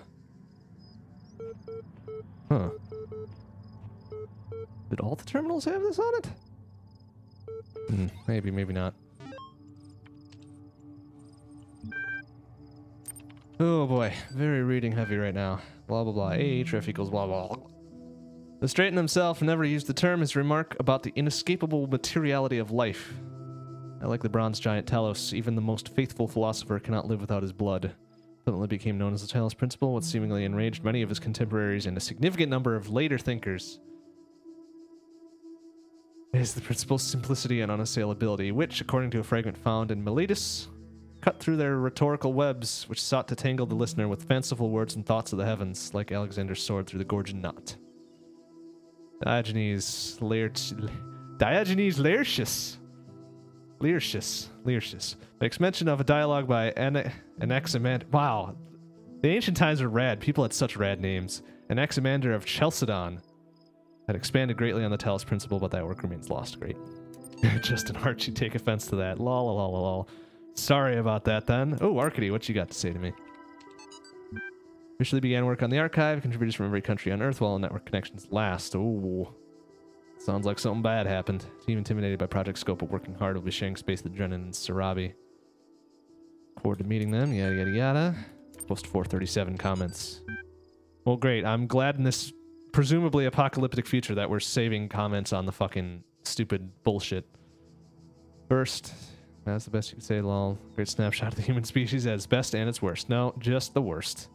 Did all the terminals have this on it? Maybe, maybe not. Oh boy, very reading heavy right now. Blah blah blah. Ahref equals blah blah. The Straton himself never used the term. His remark about the inescapable materiality of life. I like the bronze giant Talos. Even the most faithful philosopher cannot live without his blood. Suddenly became known as the Talos Principle, what seemingly enraged many of his contemporaries and a significant number of later thinkers. It is the principle's simplicity and unassailability, which, according to a fragment found in Miletus, cut through their rhetorical webs, which sought to tangle the listener with fanciful words and thoughts of the heavens, like Alexander's sword through the Gorgon knot. Diogenes Laertius makes mention of a dialogue by Anaximander. Wow, the ancient times were rad. People had such rad names. Anaximander of Chalcedon had expanded greatly on the Talos Principle, but that work remains lost. Great. Just an Archie, take offense to that. Lol, lol, lol, lol. Sorry about that then. Oh, Arkady, what you got to say to me? Officially began work on the archive. Contributors from every country on Earth while network connections last. Ooh. Sounds like something bad happened. Team intimidated by Project Scope, but working hard will be sharing space with Drennan and Sarabi. Forward to meeting them. Yada, yada, yada. Post 437 comments. Well, great. I'm glad in this presumably apocalyptic future that we're saving comments on the fucking stupid bullshit. First, that's the best you can say, lol. Great snapshot of the human species at its best and its worst. No, just the worst.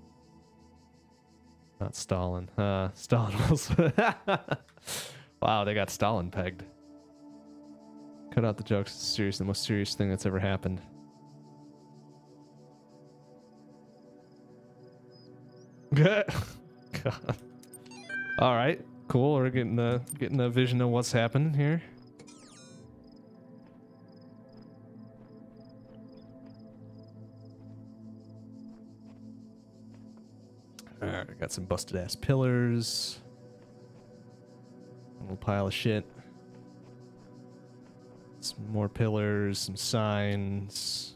Not Stalin. Stalin was... Wow, they got Stalin pegged. Cut out the jokes. It's serious, the most serious thing that's ever happened. God. All right, cool. We're getting a vision of what's happening here. All right, I got some busted ass pillars. A little pile of shit. Some more pillars, some signs.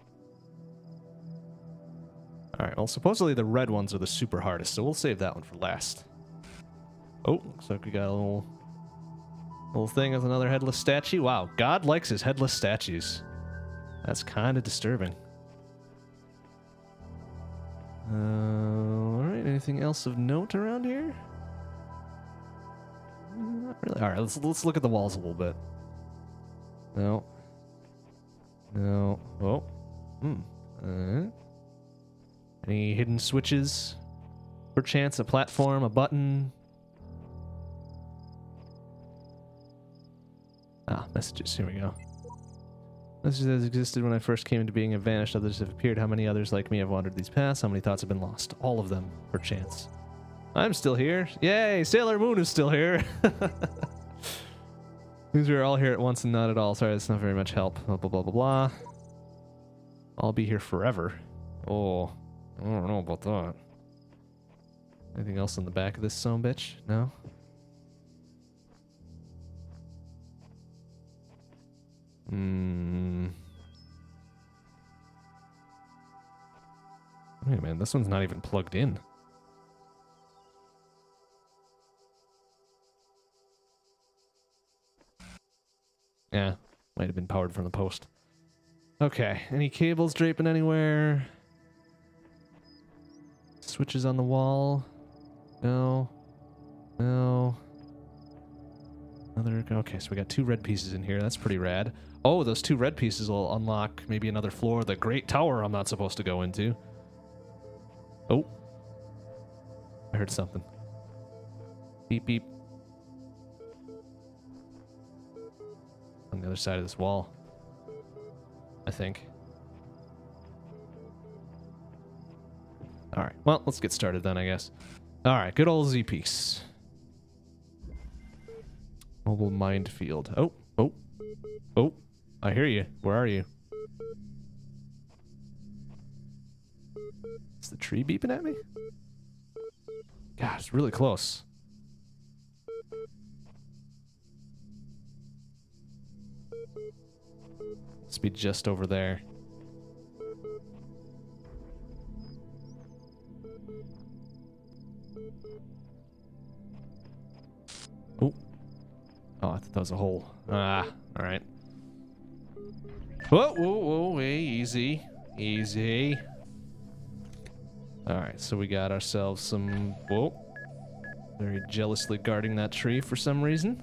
Alright, well, supposedly the red ones are the super hardest, so we'll save that one for last. Oh, looks like we got a little thing with another headless statue. Wow, God likes his headless statues. That's kind of disturbing. Alright, anything else of note around here? Not really. Alright, let's look at the walls a little bit. No. No. Oh. Any hidden switches? Perchance a platform, a button. Ah, messages. Here we go. Messages that existed when I first came into being have vanished. Others have appeared. How many others like me have wandered these paths? How many thoughts have been lost? All of them, perchance. I'm still here. Yay! Sailor Moon is still here. Means we are all here at once and not at all. Sorry, that's not very much help. Blah, blah, blah, blah, blah. I'll be here forever. Oh, I don't know about that. Anything else on the back of this son bitch? No? Wait a minute, this one's not even plugged in. Yeah, might have been powered from the post. Okay, any cables draping anywhere? Switches on the wall? No. No. Another. Okay, so we got 2 red pieces in here. That's pretty rad. Oh, those 2 red pieces will unlock maybe another floor. The Great Tower I'm not supposed to go into. Oh. I heard something. Beep, beep. On the other side of this wall, I think. Alright, well, let's get started then, I guess. Alright, good old Z-Piece. Mobile minefield. Oh, oh, oh. I hear you. Where are you? Is the tree beeping at me? God, it's really close. Must be just over there. Oh. Oh, I thought that was a hole. Ah, alright. Whoa, whoa, whoa, hey, easy. Easy. Alright, so we got ourselves some... Whoa. Very jealously guarding that tree for some reason.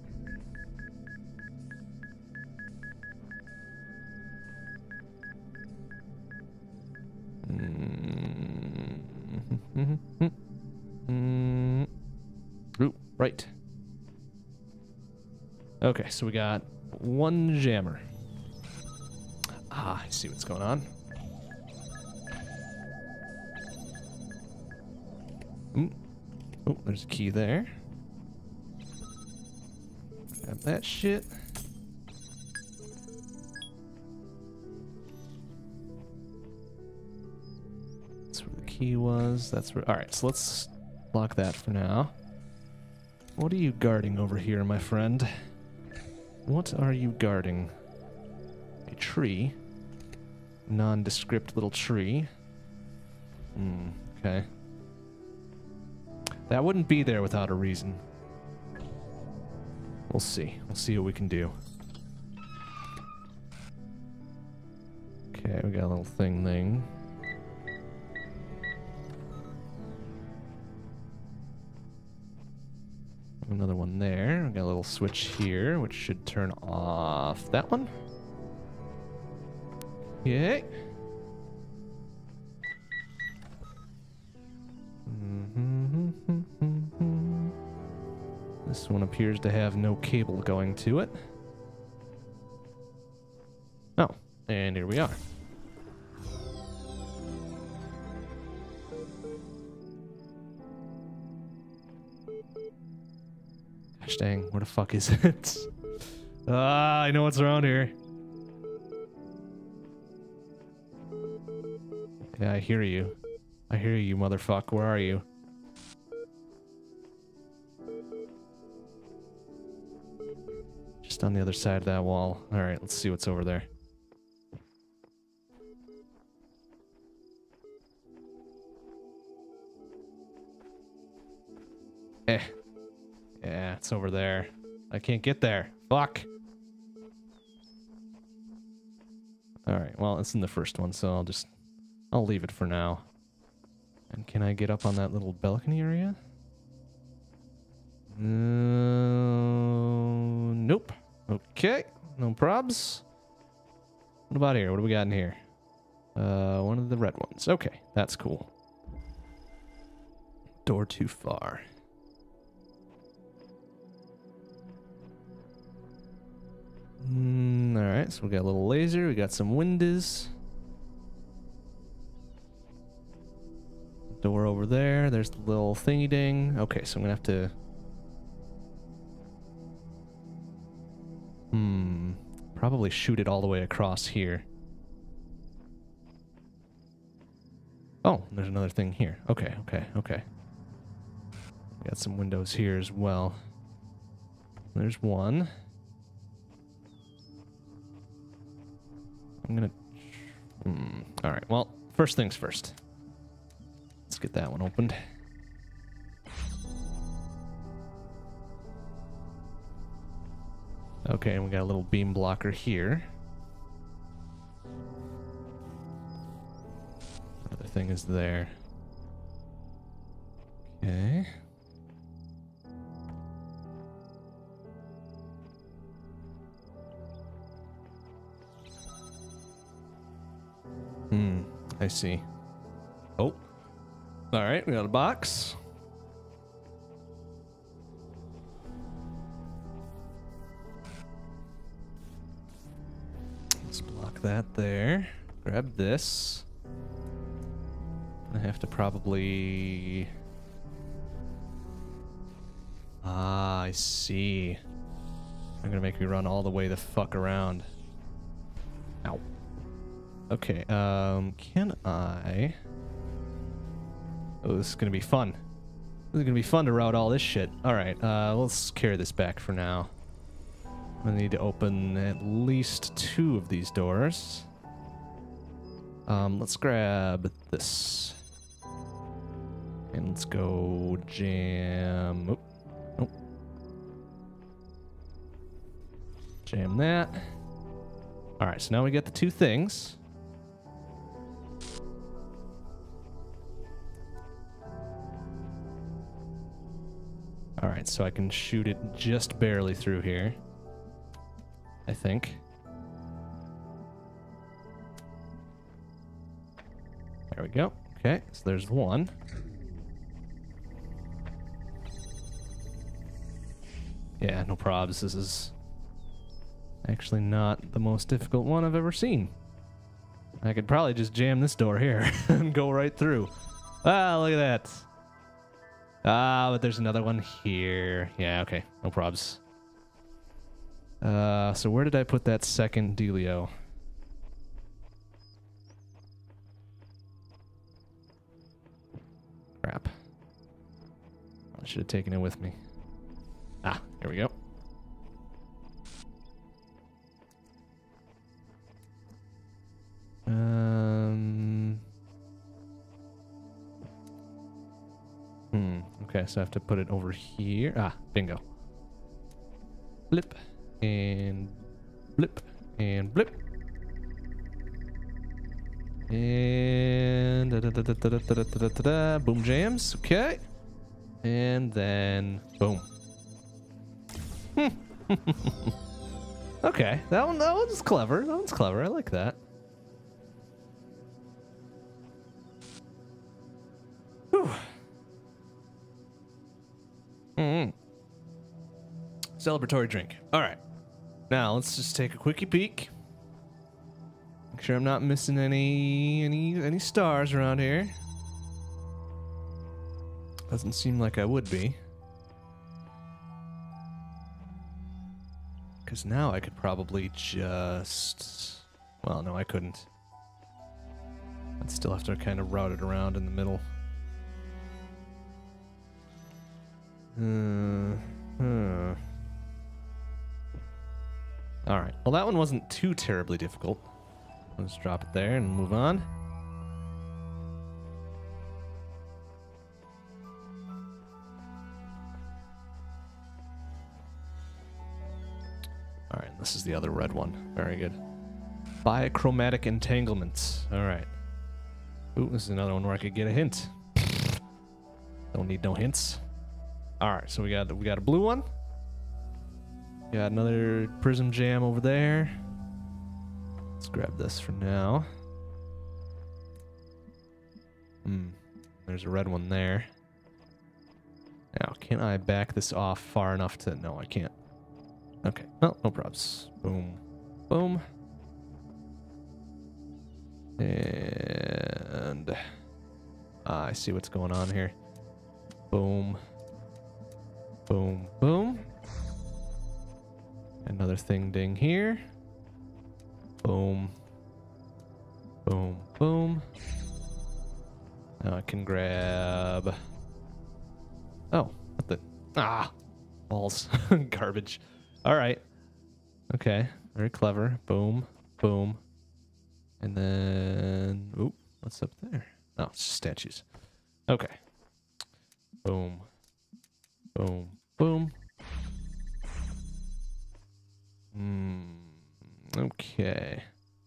Ooh, right. Okay, so we got one jammer. Ah, I see what's going on. Oh, there's a key there. Grab that shit. That's where the key was. That's where... Alright, so let's lock that for now. What are you guarding over here, my friend? What are you guarding? A tree. Nondescript little tree. Okay. That wouldn't be there without a reason. We'll see. We'll see what we can do. Okay, we got a little thing. Another one there. We got a little switch here, which should turn off that one. Yay. This one appears to have no cable going to it. Oh, and here we are. Gosh dang, where the fuck is it? Ah, I know what's around here. Yeah, I hear you. I hear you, motherfucker. Where are you? Just on the other side of that wall. Alright, let's see what's over there. Yeah, it's over there. I can't get there. Fuck. Alright, well, it's in the first one, so I'll leave it for now. And can I get up on that little balcony area? Nope. Okay, no probs. What about here? What do we got in here? One of the red ones. Okay, that's cool. Door too far. Alright, so we got a little laser, we got some windows. Door over there, there's the little thingy ding. Okay, so I'm gonna have to... probably shoot it all the way across here. Oh, there's another thing here. Okay. Got some windows here as well. There's one. I'm gonna... Alright, well, first things first. Let's get that one opened. Okay, and we got a little beam blocker here. Another thing is there. Okay. I see. Oh. Alright, we got a box. Let's block that there. Grab this. I have to probably... Ah, I see. They're gonna make me run all the way the fuck around. Ow. Okay, can I... Oh, this is gonna be fun. This is gonna be fun to route all this shit. Alright, let's carry this back for now. I'm gonna need to open at least 2 of these doors. Let's grab this. And let's go jam... Oop. Nope. Jam that. Alright, so now we get the 2 things. Alright, so I can shoot it just barely through here. I think. There we go. Okay, so there's 1. Yeah, no probs. This is actually not the most difficult one I've ever seen. I could probably just jam this door here and go right through. Ah, look at that. Ah, but there's another one here. Yeah, okay. No probs. So where did I put that second dealio? Crap. I should have taken it with me. Ah, here we go. Okay, so I have to put it over here. Ah, bingo. Blip. And blip. And blip. And boom jams. Okay. And then boom. Okay, that one's clever. That one's clever. I like that. Whew. Celebratory drink. All right. Now let's just take a quickie peek. Make sure I'm not missing any stars around here. Doesn't seem like I would be. Because now I could probably just... Well, no, I couldn't. I'd still have to kind of route it around in the middle. Alright, well that one wasn't too terribly difficult. Let's drop it there and move on. Alright, this is the other red one. Very good. Bichromatic entanglements. Alright. Ooh, this is another one where I could get a hint. Don't need no hints. Alright, so we got a blue one. Got another prism jam over there. Let's grab this for now. There's a red one there. Now, can I back this off far enough to... No, I can't. Okay, well, no probs. Boom. Boom. And... I see what's going on here. Boom. Boom, boom. Another thing ding here. Boom. Boom, boom. Now I can grab... Oh, what the... Ah! Balls. Garbage. Alright. Okay, very clever. Boom, boom. And then... Oop, what's up there? Oh, it's just statues. Okay. Boom. Boom, boom. Okay.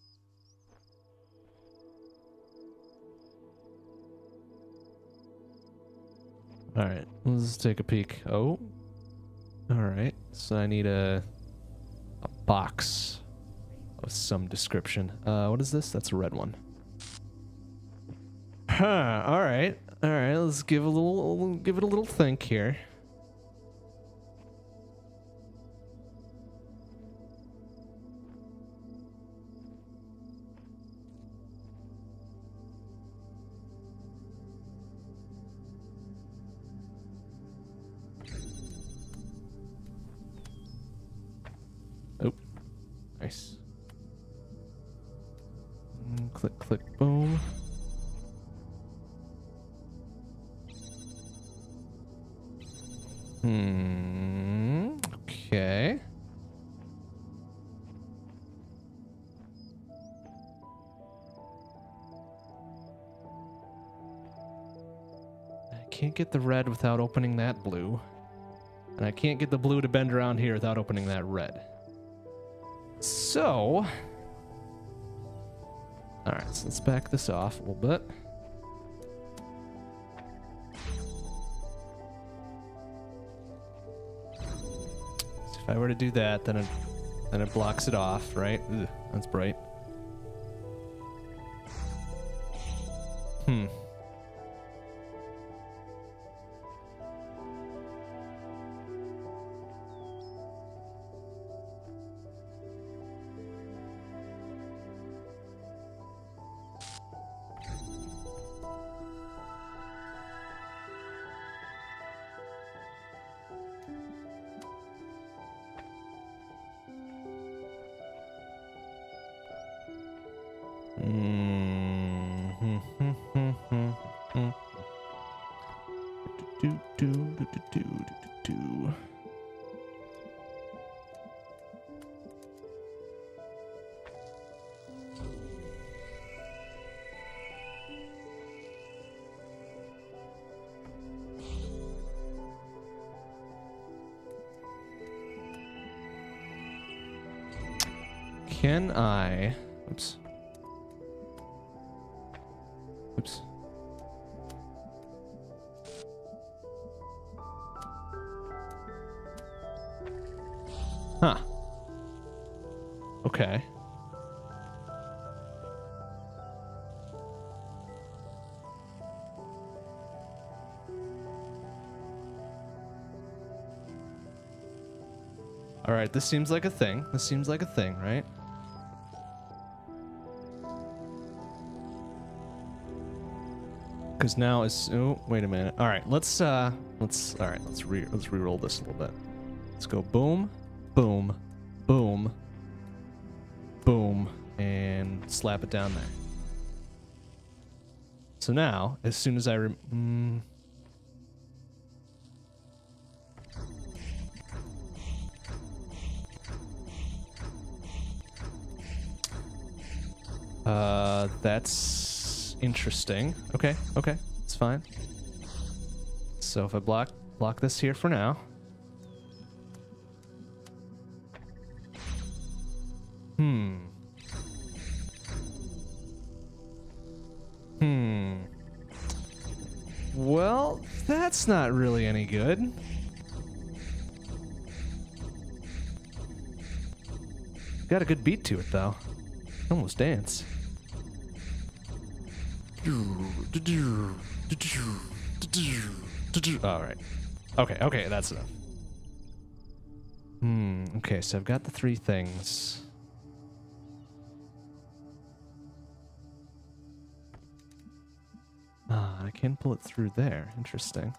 Alright, let's take a peek. Oh. Alright, so I need a box of some description. What is this? That's a red one. Huh, alright. Alright, let's give it a little think here. click, click, boom. Okay. I can't get the red without opening that blue. And I can't get the blue to bend around here without opening that red. So... Alright, so let's back this off a little bit. So if I were to do that, then it blocks it off, right? Ugh, that's bright. Can I... Oops. Oops. Huh. Okay. All right, this seems like a thing. This seems like a thing, right? Because now is... Oh, wait a minute. All right, let's re-roll this a little bit. Let's go boom, boom, boom, boom, and slap it down there. So now, as soon as I that's interesting. Okay, okay, it's fine. So if I block this here for now. Well, that's not really any good. Got a good beat to it, though. Almost dance. Alright. Okay, that's enough. Okay, so I've got the three things. I can pull it through there. Interesting.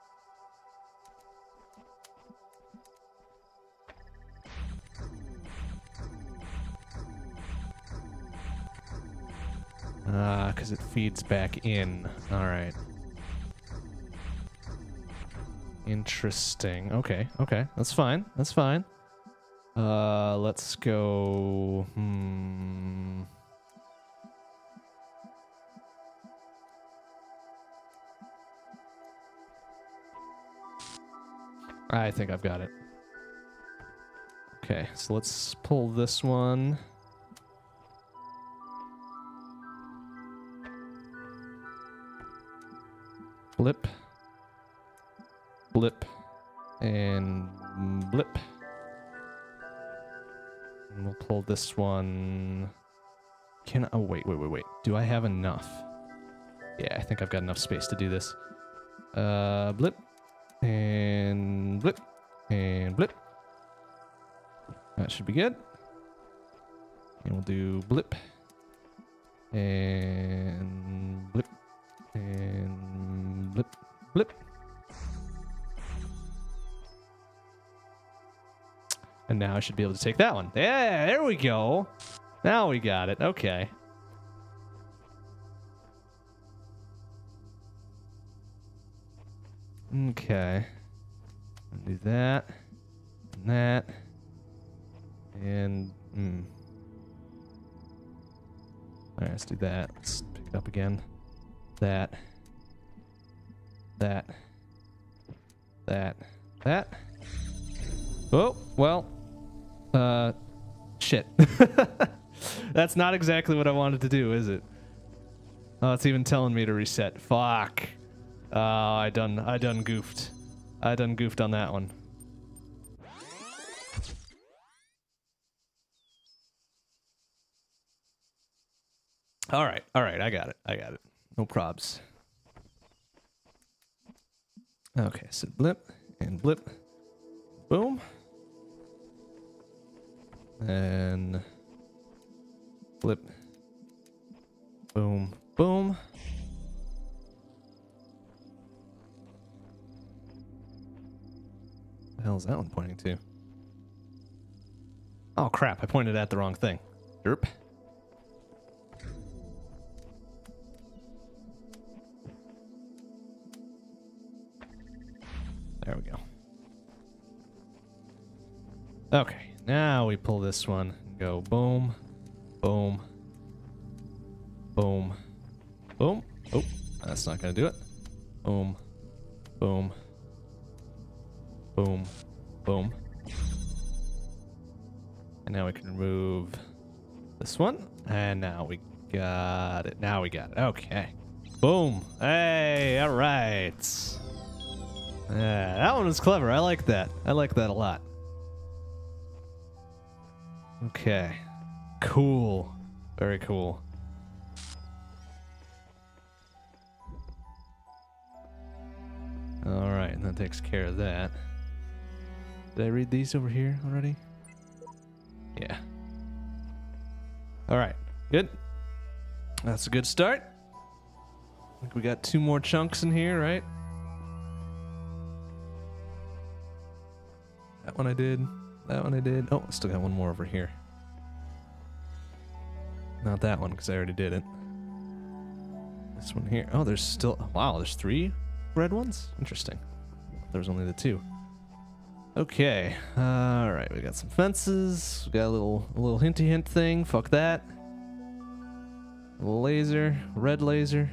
Because it feeds back in. Alright. Interesting. Okay, that's fine. That's fine. Let's go... I think I've got it. Okay, so let's pull this one. Blip. Blip. And blip. And we'll pull this one. Oh, wait. Do I have enough? Yeah, I think I've got enough space to do this. Blip. And blip. And blip. That should be good. And we'll do blip. And blip. And blip. Blip. And now I should be able to take that one. Yeah, there we go. Now we got it. Okay. Okay. Do that. And that. And... Alright, let's do that. Let's pick it up again. That. That. That. That. Oh, well. Shit. That's not exactly what I wanted to do, is it? Oh, it's even telling me to reset. Fuck. Oh, I done goofed. I done goofed on that one. All right, I got it. No probs. Okay, so blip and blip. Boom. And blip. Boom, boom. The hell is that one pointing to? Oh crap, I pointed at the wrong thing. Derp. There we go. Okay, now we pull this one. Go boom, boom, boom, boom. Oh, that's not gonna do it. Boom, boom, boom, boom. And now we can remove this one. And now we got it. Now we got it. Okay. Boom. Hey, all right. Yeah, that one was clever. I like that. I like that a lot. Okay. Cool. Very cool. All right, and that takes care of that. Did I read these over here already? Yeah. All right. Good. That's a good start. I think we got 2 more chunks in here, right? That one I did. That one I did. Oh, I still got one more over here. Not that one, because I already did it. This one here. Oh, there's still... Wow, there's 3 red ones? Interesting. There was only the 2. Okay. Alright, we got some fences. We got a little hinty hint thing. Fuck that. A little laser. Red laser.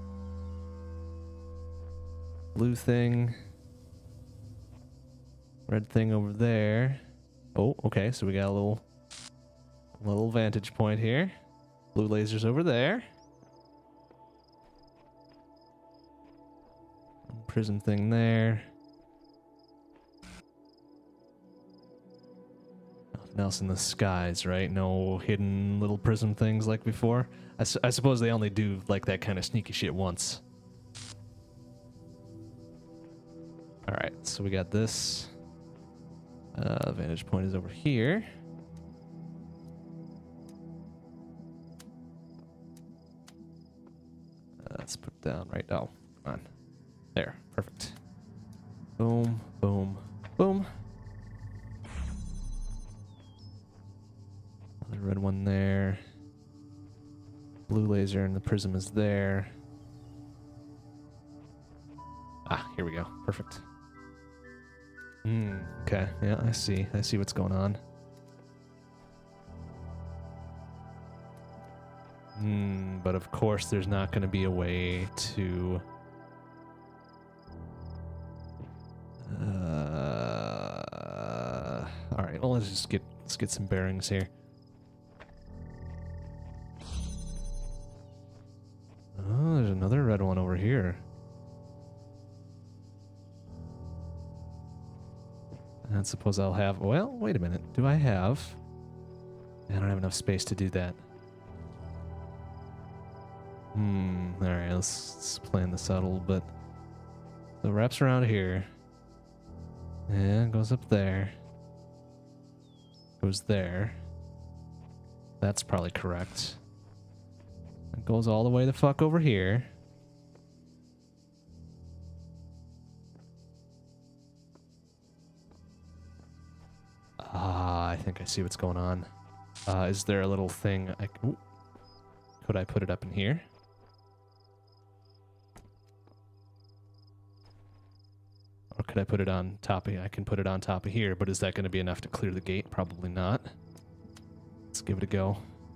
Blue thing. Red thing over there. Oh, okay, so we got a little vantage point here. Blue lasers over there. Prism thing there. Nothing else in the skies, right? No hidden little prism things like before. I suppose they only do like that kind of sneaky shit once. Alright, so we got this. Vantage point is over here. Let's put it down right now. Come on. There. Perfect. Boom, boom, boom. Another red one there. Blue laser and the prism is there. Ah, here we go. Perfect. Okay. Yeah, I see. I see what's going on. But of course there's not going to be a way to... Alright, well let's get some bearings here. Oh, there's another red one over here. And suppose I'll have... Well, wait a minute. Do I have... I don't have enough space to do that. Alright, let's plan this out a little bit. So it wraps around here. And goes up there. Goes there. That's probably correct. It goes all the way the fuck over here. I think I see what's going on. Is there a little thing could I put it up in here? could I put it on top of here? I can put it on top of here, but is that going to be enough to clear the gate? Probably not. Let's give it a go.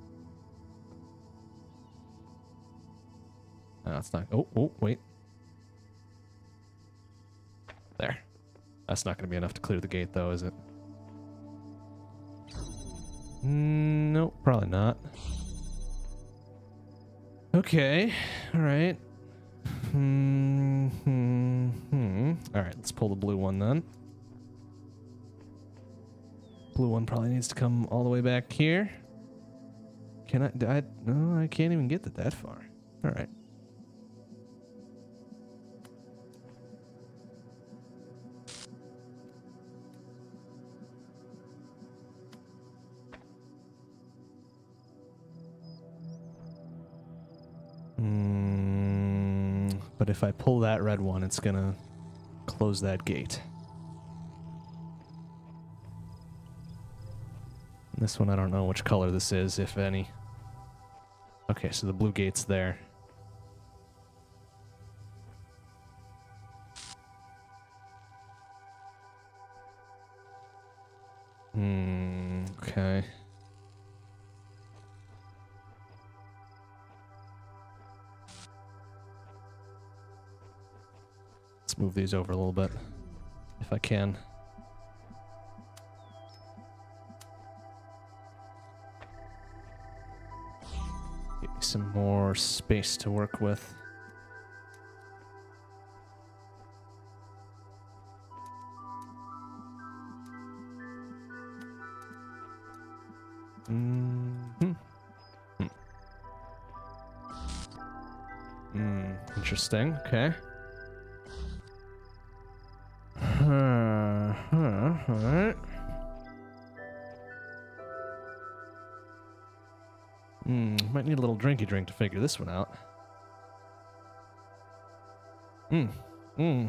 No, it's not. Oh, wait. There. That's not going to be enough to clear the gate, though, is it? Nope, probably not. Okay, all right. All right, let's pull the blue one then. Blue one probably needs to come all the way back here. Can I? No, I can't even get it that far. All right. But if I pull that red one, it's gonna close that gate. And this one, I don't know which color this is, if any. Okay, so the blue gate's there. Okay. Let's move these over a little bit, if I can. Give me some more space to work with. Interesting. Okay. Alright. Might need a little drinky drink to figure this one out. Oh,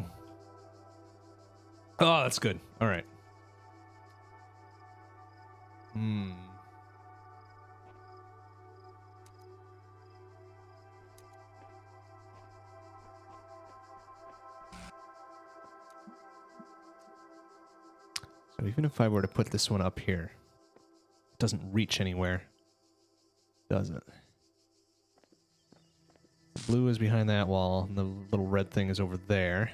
that's good. Alright. So even if I were to put this one up here, it doesn't reach anywhere, does it? The blue is behind that wall, and the little red thing is over there.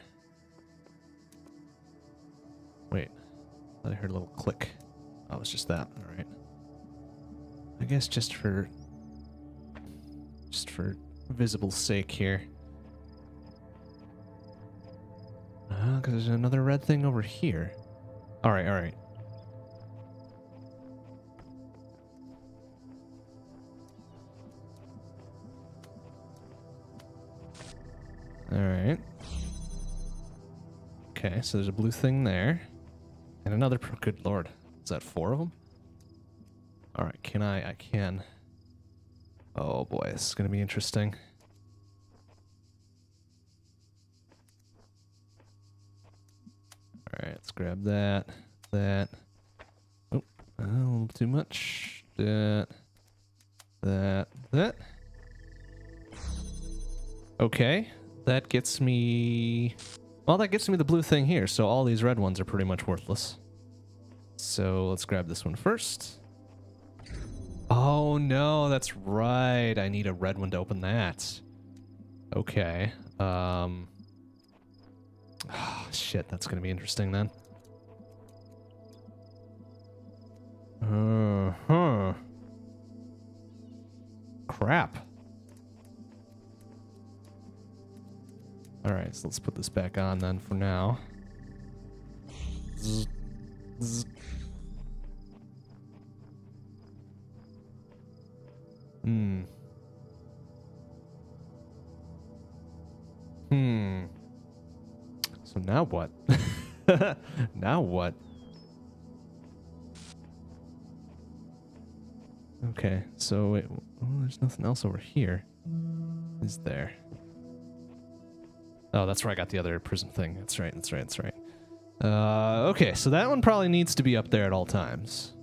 Wait, I heard a little click. Oh, it's just that. All right. I guess just for visible sake here. Because there's another red thing over here. All right, all right. All right. Okay, so there's a blue thing there. And another, good lord. Is that 4 of them? All right, can I can. Oh boy, this is going to be interesting. All right, let's grab that. Oh, a little too much. That. Okay, that gets me... Well, that gets me the blue thing here, so all these red ones are pretty much worthless. So let's grab this one first. Oh no, that's right. I need a red one to open that. Okay. Oh, shit, that's gonna be interesting then. Crap. Alright, so let's put this back on then for now. Zzz. Zzz. So now what? Now what? Okay, so wait, oh, there's nothing else over here. Is there? Oh, that's where I got the other prism thing. That's right, that's right, that's right. Okay, so that one probably needs to be up there at all times.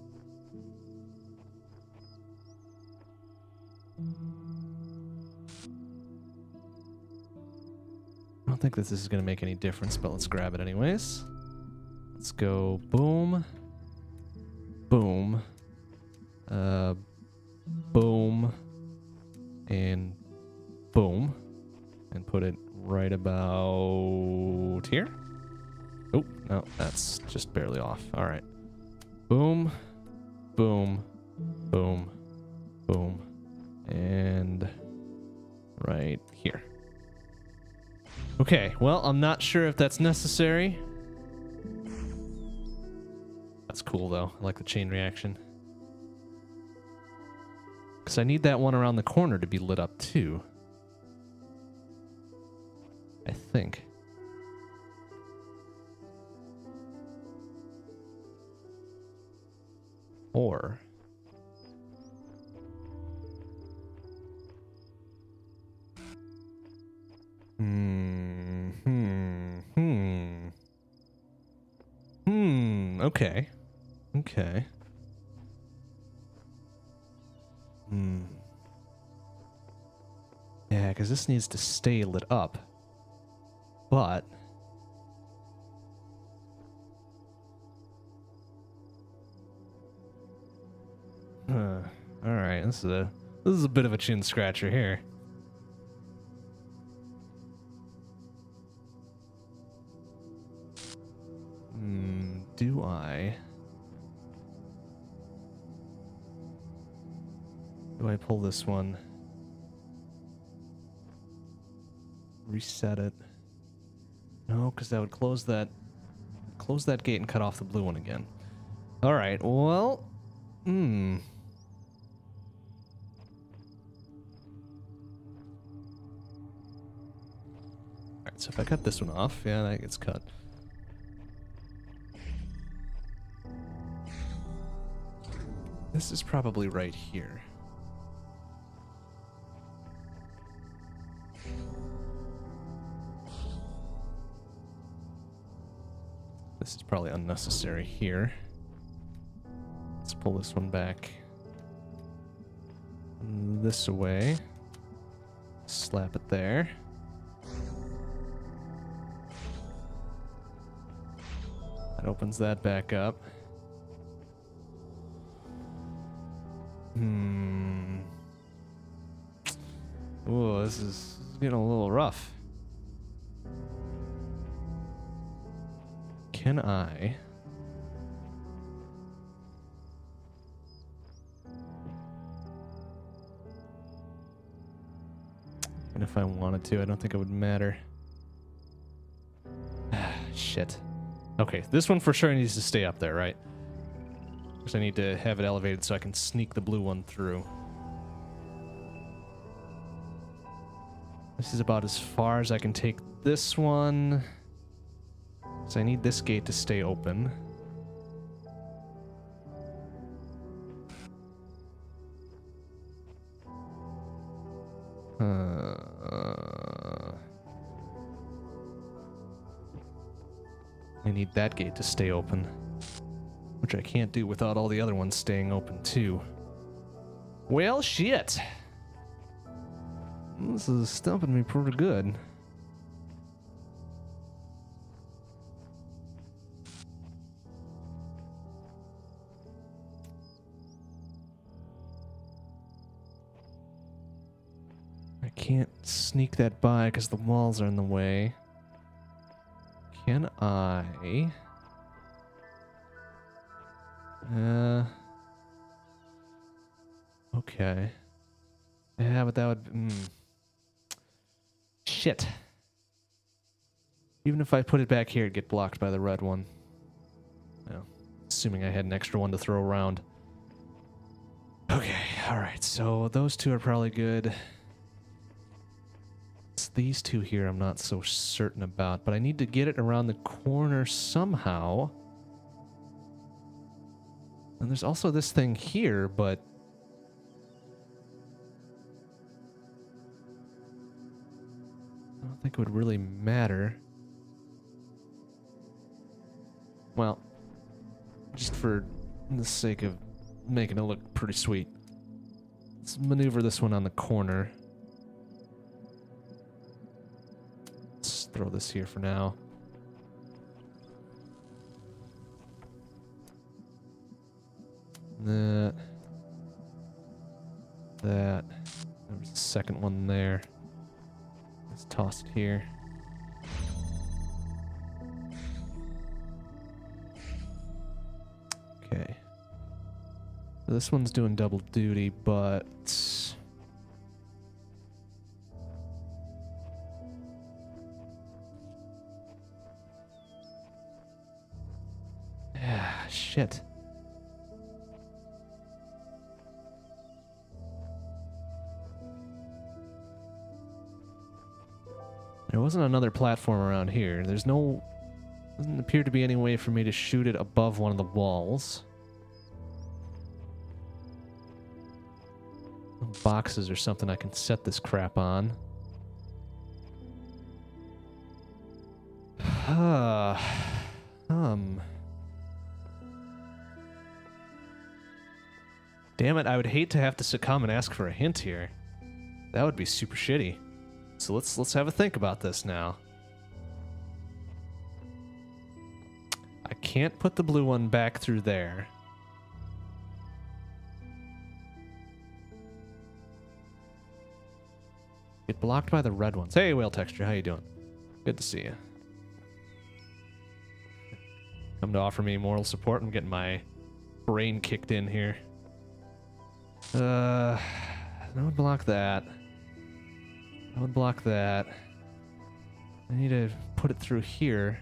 I don't think this is going to make any difference, but let's grab it anyways. Let's go boom, boom, boom, and boom, and put it right about here. Oh, no, that's just barely off. All right. Boom, boom, boom, boom, and right here. Okay, well, I'm not sure if that's necessary. That's cool, though. I like the chain reaction. Because I need that one around the corner to be lit up, too. I think. Or... Okay. Okay. Yeah, because this needs to stay lit up. But... Alright, this is a bit of a chin scratcher here. Do I pull this one? Reset it. No, because that would close that gate and cut off the blue one again. All right, well, Alright, so if I cut this one off, yeah, that gets cut. This is probably right here. This is probably unnecessary here. Let's pull this one back this way. Slap it there. That opens that back up. Ooh, this is getting a little rough. Can I... And if I wanted to, I don't think it would matter. Shit. Okay, this one for sure needs to stay up there, right? Because I need to have it elevated so I can sneak the blue one through. This is about as far as I can take this one. So I need this gate to stay open. I need that gate to stay open, which I can't do without all the other ones staying open too. Well, shit. This is stumping me pretty good. I can't sneak that by because the walls are in the way. Can I? Okay. Yeah, but that would... Shit. Even if I put it back here, it'd get blocked by the red one. Well, assuming I had an extra one to throw around. Okay, alright, so those two are probably good. It's these two here I'm not so certain about, but I need to get it around the corner somehow. And there's also this thing here, but... I don't think it would really matter. Well, just for the sake of making it look pretty sweet, let's maneuver this one on the corner. just throw this here for now. That. There was a second one there. Let's toss it here. Okay. This one's doing double duty, but... yeah, shit. There wasn't another platform around here. There's no... doesn't appear to be any way for me to shoot it above one of the walls. No boxes or something I can set this crap on. Damn it, I would hate to have to succumb and ask for a hint here. That would be super shitty. So let's have a think about this now. I can't put the blue one back through there. Get blocked by the red ones. Hey, Whale Texture, how you doing? Good to see you. Come to offer me moral support. I'm getting my brain kicked in here. I would block that. I would block that. I need to put it through here.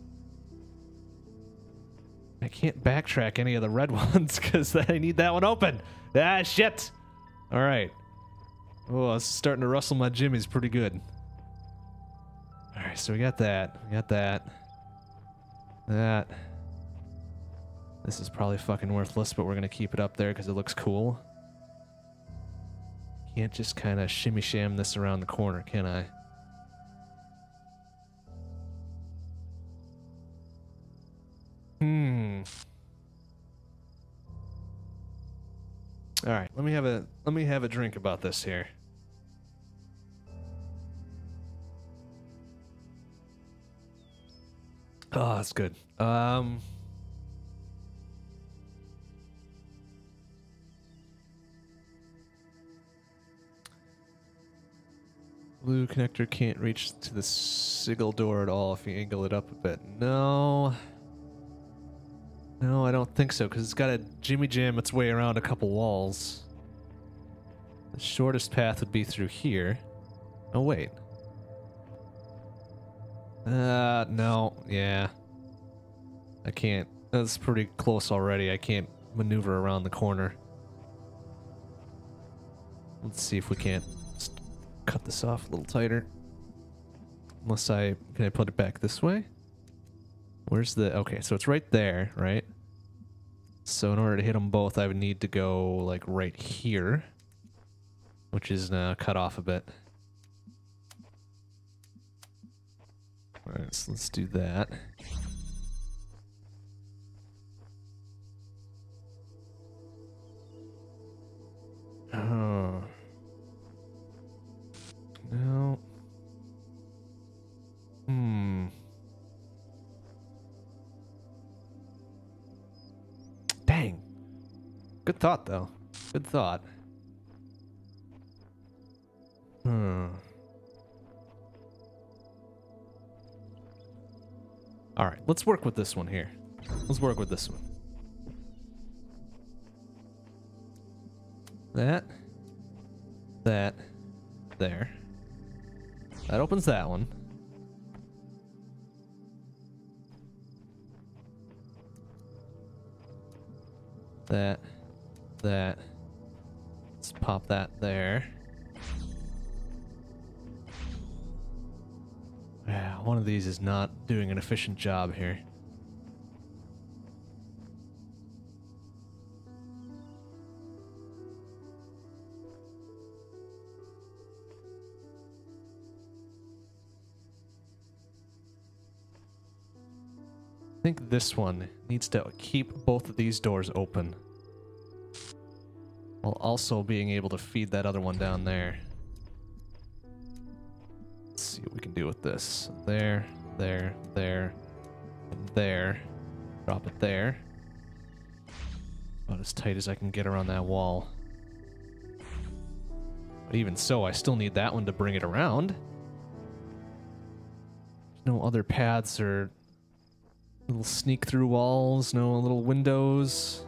I can't backtrack any of the red ones because I need that one open. Ah, shit. All right. Oh, it's starting to rustle my jimmies pretty good. All right, so we got that. We got that. That. This is probably fucking worthless, but we're going to keep it up there because it looks cool. Can't just kind of shimmy sham this around the corner, can I? All right, let me have a drink about this here. Oh, that's good. Blue connector can't reach to the sigil door at all if you angle it up a bit. No. No, I don't think so, because it's got to jimmy jam its way around a couple walls. The shortest path would be through here. Oh, wait. No. Yeah. I can't. That's pretty close already. I can't maneuver around the corner. Let's see if we can't just cut this off a little tighter. Unless can I put it back this way? Where's the... okay, so it's right there, right? So in order to hit them both, I would need to go, like, right here. Which is cut off a bit. Alright, so let's do that. Oh. No. Dang. Good thought, though. Good thought. Alright, let's work with this one here. Let's work with this one. That. There. That opens that one. That. Let's pop that there. Yeah, one of these is not doing an efficient job here. I think this one needs to keep both of these doors open, while also being able to feed that other one down there. Let's see what we can can do with this. There, there, there, and there. Drop it there. About as tight as I can get around that wall. But even so, I still need that one to bring it around. No other paths or little sneak through walls, no little windows.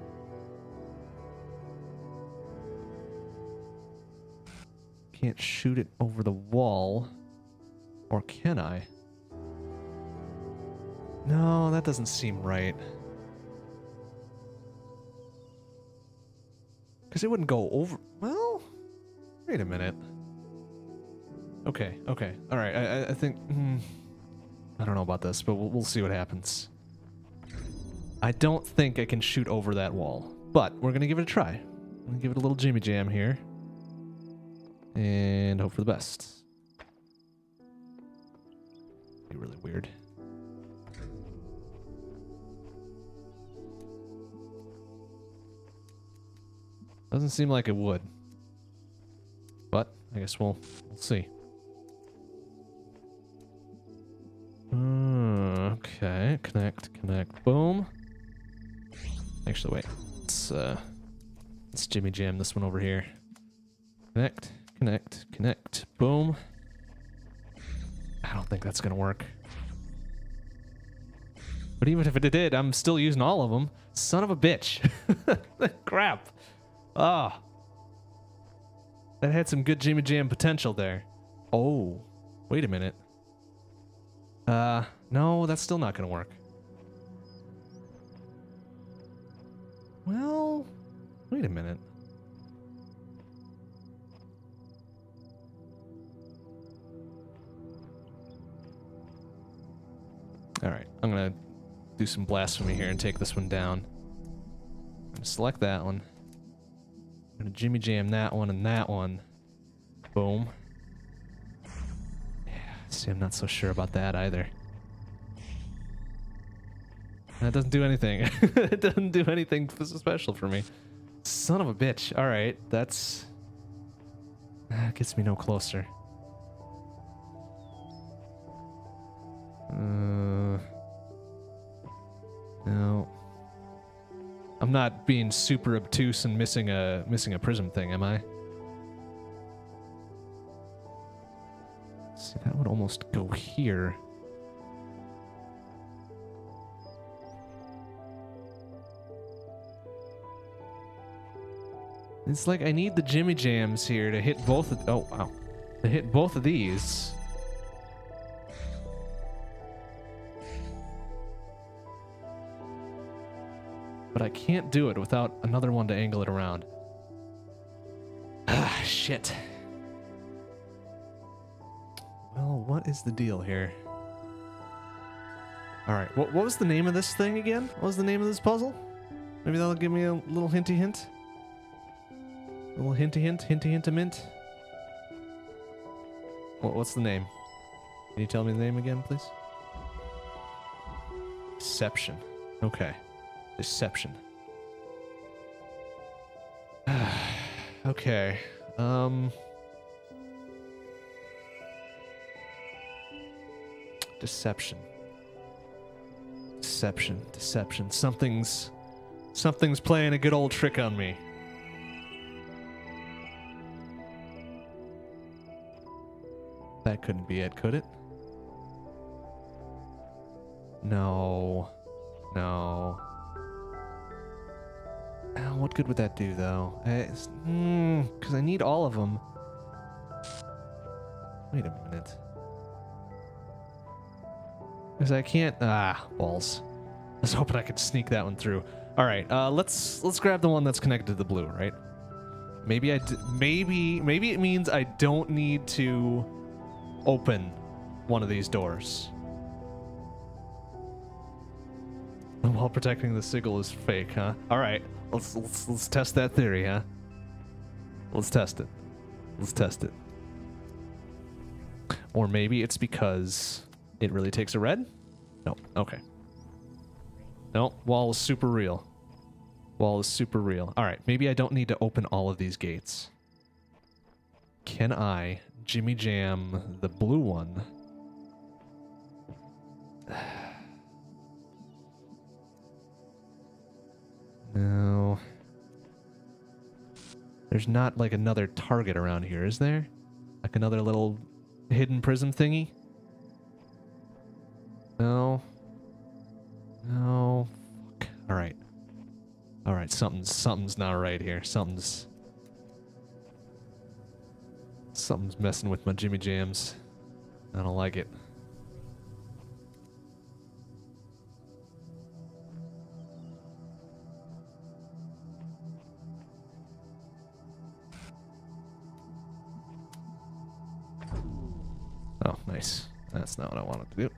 Can't shoot it over the wall. Or can I? No, that doesn't seem right. Because it wouldn't go over... Well, wait a minute. Okay, okay. Alright, I think... I don't know about this, but we'll see what happens. I don't think I can shoot over that wall. But we're going to give it a try. I'm going to give it a little jimmy jam here. And hope for the best. Be really weird. Doesn't seem like it would. But I guess we'll see. Okay, connect, boom. Actually, wait. Let's jimmy jam this one over here. Connect, boom. I don't think that's gonna work. But even if it did, I'm still using all of them. Son of a bitch. Crap. Ah. That had some good jimmy jam potential there. Oh, wait a minute. No, that's still not gonna work. Well, wait a minute. Alright, I'm gonna do some blasphemy here and take this one down. I'm gonna select that one. I'm gonna jimmy jam that one and that one. Boom. Yeah, see, I'm not so sure about that either. That doesn't do anything. It doesn't do anything special for me. Son of a bitch. Alright, that's... That gets me no closer. No. I'm not being super obtuse and missing a prism thing, am I? See, that would almost go here. It's like I need the jimmy jams here to hit both of... Oh, wow. To hit both of these. But I can't do it without another one to angle it around. Ah, shit. Well, what is the deal here? Alright, what was the name of this thing again? What was the name of this puzzle? Maybe that'll give me a little hinty hint? A little hinty hint a mint? What's the name? Can you tell me the name again, please? Deception. Okay. Deception. Okay. Deception. Deception. Something's playing a good old trick on me. That couldn't be it, could it? No. What good would that do, though? Because I need all of them. Wait a minute. Because I can't... balls. I was hoping I could sneak that one through. Alright, let's grab the one that's connected to the blue, right? Maybe maybe it means I don't need to open one of these doors. While protecting the sigil is fake, huh? Alright, let's test that theory, huh? Let's test it. Or maybe it's because it really takes a red? No, okay. No, wall is super real. Alright, maybe I don't need to open all of these gates. Can I Jimmy Jam, the blue one. No. There's not like another target around here, is there? Like another little hidden prism thingy? No. No. Fuck. Alright. Alright, something's not right here. Something's messing with my Jimmy Jams. I don't like it. Oh, nice. That's not what I wanted to do.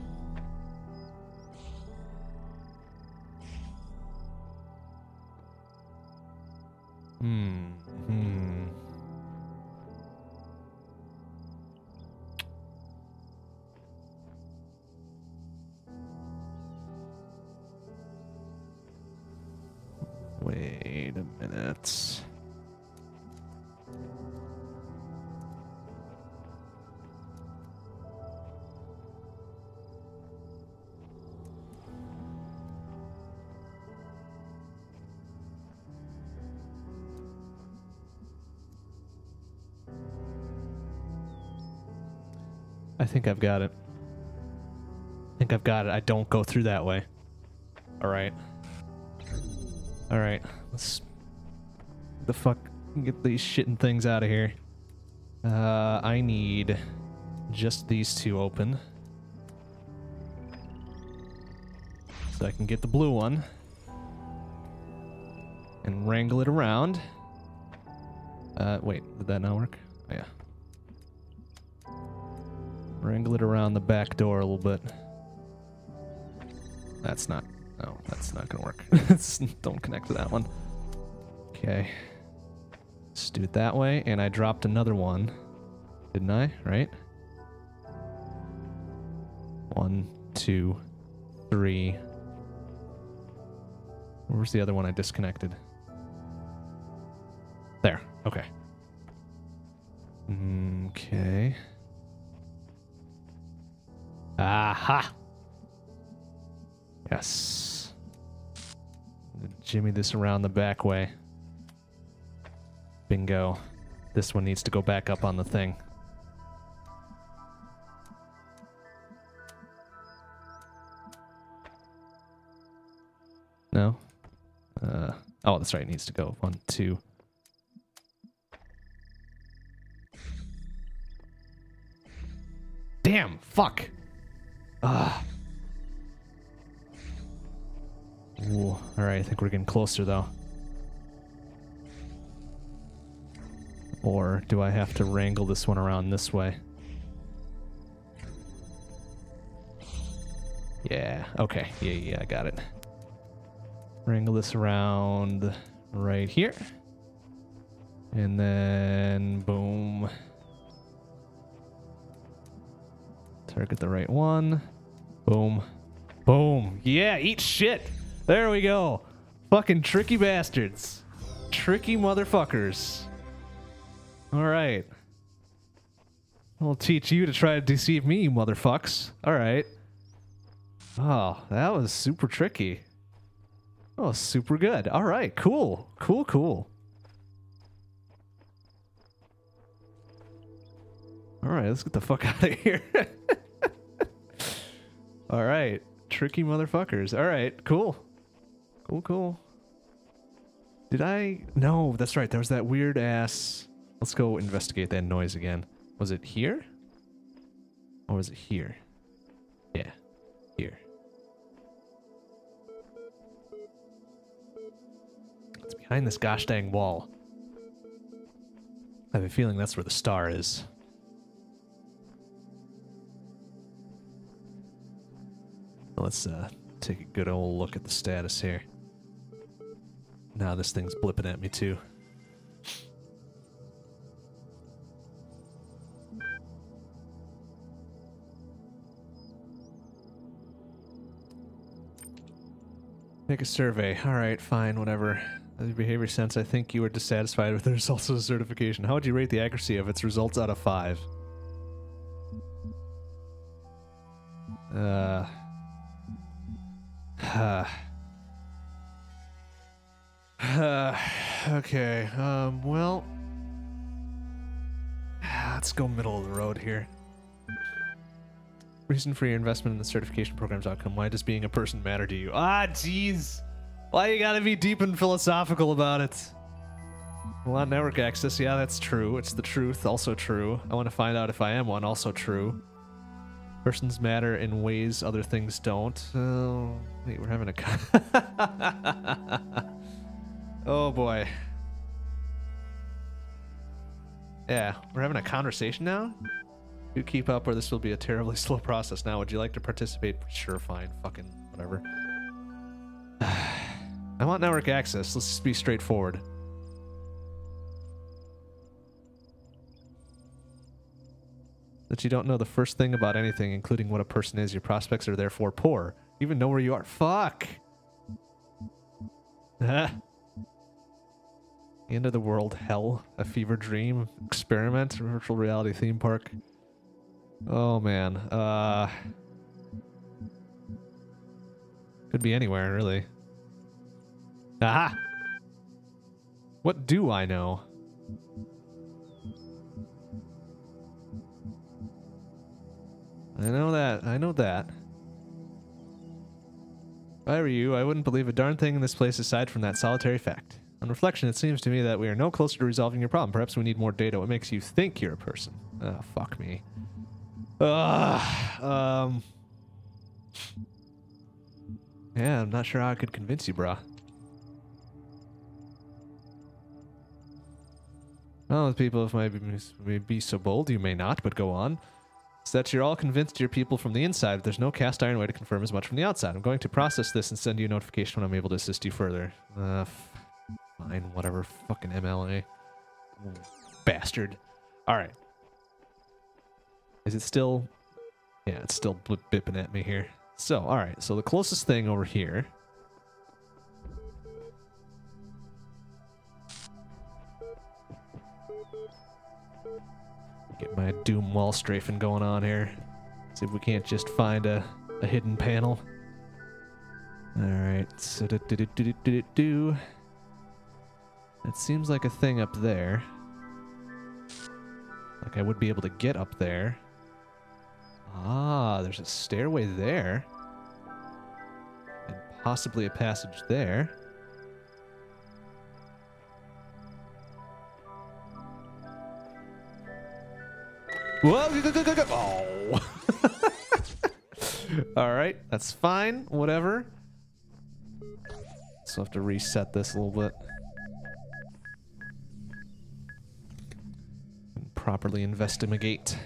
Wait a minute. I think I've got it. I don't go through that way. Alright. Alright. Let's... the fuck... get these shitting things out of here. I need just these two open. So I can get the blue one. And wrangle it around. Wait, did that not work? Oh, yeah. Wrangle it around the back door a little bit. That's not... oh, that's not gonna work. Don't connect to that one. Okay. Let's do it that way, and I dropped another one. Didn't I? Right? 1, 2, 3. Where's the other one I disconnected? There. Okay. Okay. Aha! Yes. Jimmy this around the back way. Bingo. This one needs to go back up on the thing. No? Oh, that's right. It needs to go. 1, 2. Damn! Fuck! Ooh, alright, I think we're getting closer, though. Or do I have to wrangle this one around this way? Yeah, okay. Yeah, I got it. Wrangle this around right here. And then, boom. Target the right one. Boom. Boom. Yeah, eat shit. There we go. Fucking tricky bastards. Tricky motherfuckers. Alright. I'll teach you to try to deceive me, you motherfucks. Alright. Oh, that was super tricky. Oh, super good. Alright, cool. Cool. Alright, let's get the fuck out of here. Alright. Tricky motherfuckers. Alright, cool. Cool. Did I... no, that's right. There was that weird ass... let's go investigate that noise again. Was it here? Or was it here? Yeah. Here. It's behind this gosh dang wall. I have a feeling that's where the star is. Let's take a good old look at the status here. Now this thing's blipping at me too. Make a survey. Alright, fine, whatever. As your behavior sense, I think you are dissatisfied with the results of the certification. How would you rate the accuracy of its results out of 5? Okay, well, let's go middle of the road here. Reason for your investment in the certification program's outcome. Why does being a person matter to you? Ah, jeez. Why you gotta be deep and philosophical about it? A lot of network access. Yeah, that's true. It's the truth. Also true. I want to find out if I am one. Also true. Persons matter in ways other things don't. Oh, wait, we're having a... Oh, boy. Yeah, we're having a conversation now? Do keep up or this will be a terribly slow process. Now, would you like to participate? Sure, fine. Fucking whatever. I want network access. Let's just be straightforward. That you don't know the first thing about anything, including what a person is. Your prospects are therefore poor. You even know where you are. Fuck! The end of the world. Hell. A fever dream. Experiment. Virtual reality theme park. Oh, man. Could be anywhere, really. Aha! What do I know? I know that. I know that. If I were you, I wouldn't believe a darn thing in this place aside from that solitary fact. On reflection, it seems to me that we are no closer to resolving your problem. Perhaps we need more data. What makes you think you're a person? Oh, fuck me. Yeah, I'm not sure how I could convince you, brah. Well, with people, if may be so bold, you may not, but go on. So that you're all convinced you're people from the inside, but there's no cast iron way to confirm as much from the outside. I'm going to process this and send you a notification when I'm able to assist you further. Fine, whatever. Fucking MLA. Bastard. Alright. Is it still... Yeah, it's still bipping at me here. So, alright. So the closest thing over here... Get my Doom wall strafing going on here. See if we can't just find a hidden panel. Alright, so It seems like a thing up there. Like I would be able to get up there. Ah, there's a stairway there. And possibly a passage there. Whoa! Oh. Alright, that's fine. Whatever. So I have to reset this a little bit. And properly investigate.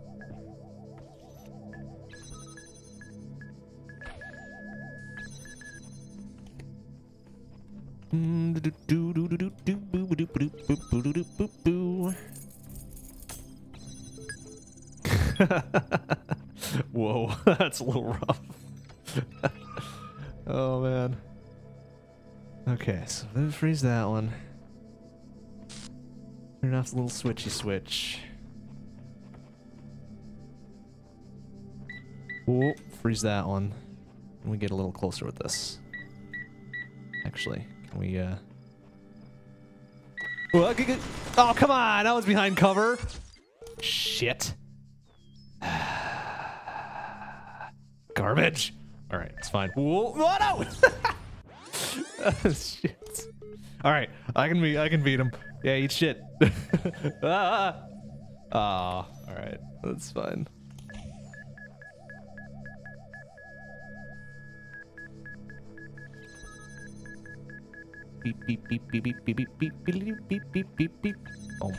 Whoa, that's a little rough. Oh man. Okay, so then freeze that one. Turn off the little switchy switch. Oh, freeze that one. And we get a little closer with this. Actually, can we Oh, come on! I was behind cover! Shit. Garbage. All right, it's fine. Whoa, no! Shit. All right, I can beat him. Yeah, eat shit. Ah. All right, that's fine. Beep beep beep beep beep beep beep beep beep beep beep beep beep. Oh.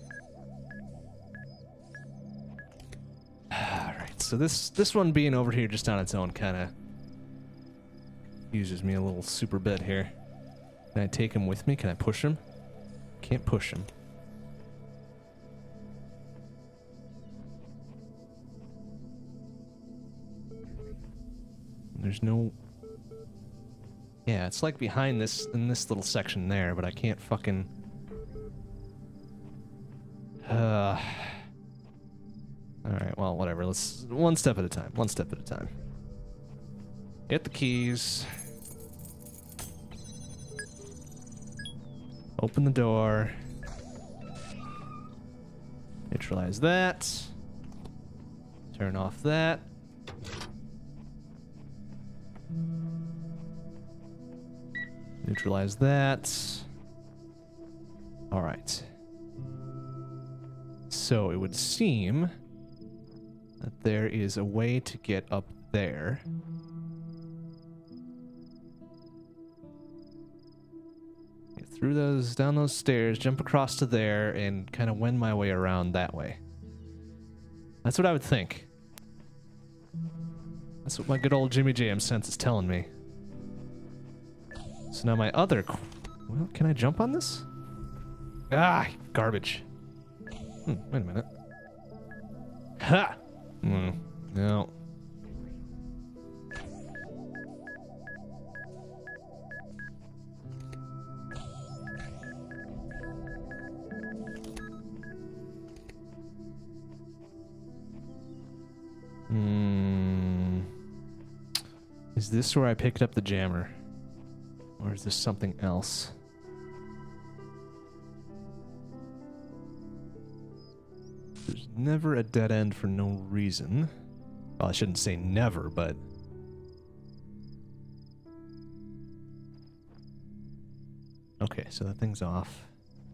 Alright, so this one being over here just on its own kind of uses me a little super bit here. Can I take him with me? Can I push him? Can't push him. There's no... Yeah, it's like behind this, in this little section there, but I can't fucking... Alright, well, whatever. Let's... One step at a time. One step at a time. Get the keys. Open the door. Neutralize that. Turn off that. Neutralize that. All right. So it would seem that there is a way to get up there. Get through those, down those stairs, jump across to there, and kind of wend my way around that way. That's what I would think. That's what my good old Jimmy Jam sense is telling me. So now my other... Well, can I jump on this? Ah, garbage. Wait a minute. Ha! No. Is this where I picked up the jammer? Or is this something else? There's never a dead end for no reason. Well, I shouldn't say never, but... Okay, so that thing's off.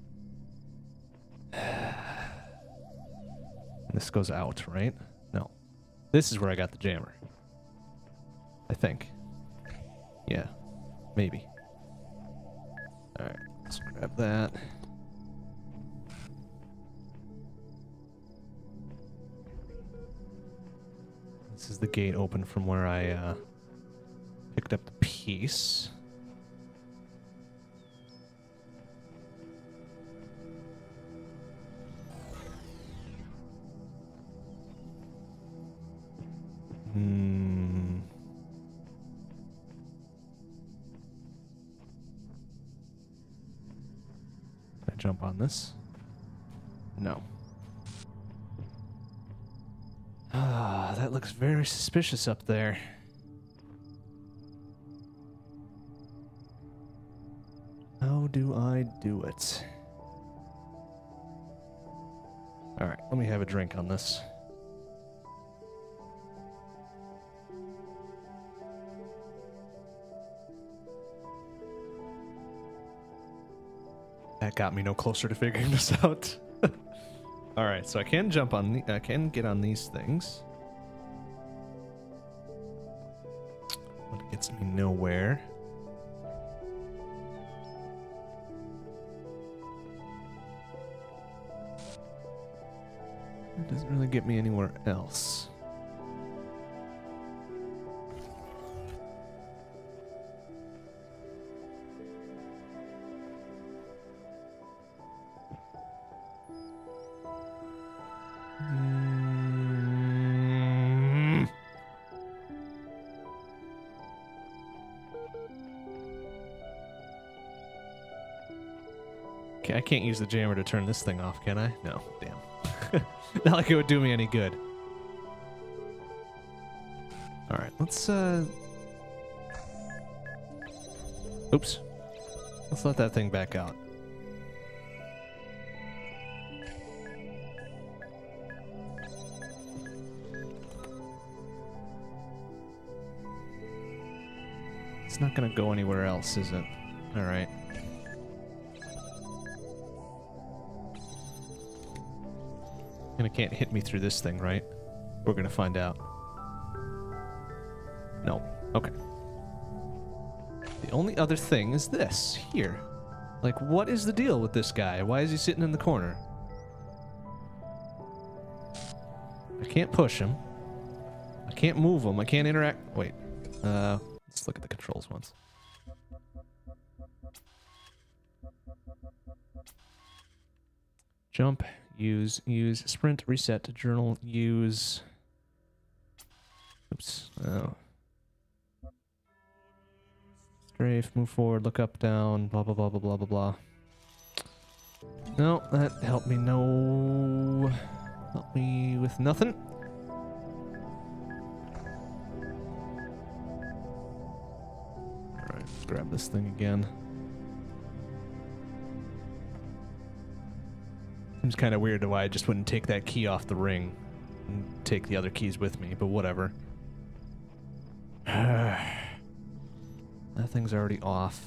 And this goes out, right? No. This is where I got the jammer. I think. Yeah. Maybe. Alright, let's grab that. This is the gate open from where I picked up the piece. Can I jump on this? No. Ah, that looks very suspicious up there. How do I do it? Alright, let me have a drink on this. That got me no closer to figuring this out. All right, so I can jump on the, I can get on these things. But it gets me nowhere. It doesn't really get me anywhere else. Okay, I can't use the jammer to turn this thing off, can I? No, damn. Not like it would do me any good. Alright, let's, oops. Let's let that thing back out. It's not gonna go anywhere else, is it? Alright. And it can't hit me through this thing, right? We're gonna find out. No. Okay. The only other thing is this, here. Like, what is the deal with this guy? Why is he sitting in the corner? I can't push him. I can't move him. I can't interact. Wait. Let's look at the controls once. Jump. Use, sprint, reset, journal, use. Oops. Oh. Strafe, move forward, look up, down, blah, blah, blah, blah, blah, blah, blah. No, that helped me no... Help me with nothing. Alright, grab this thing again. Seems kind of weird why I just wouldn't take that key off the ring and take the other keys with me, but whatever. That thing's already off.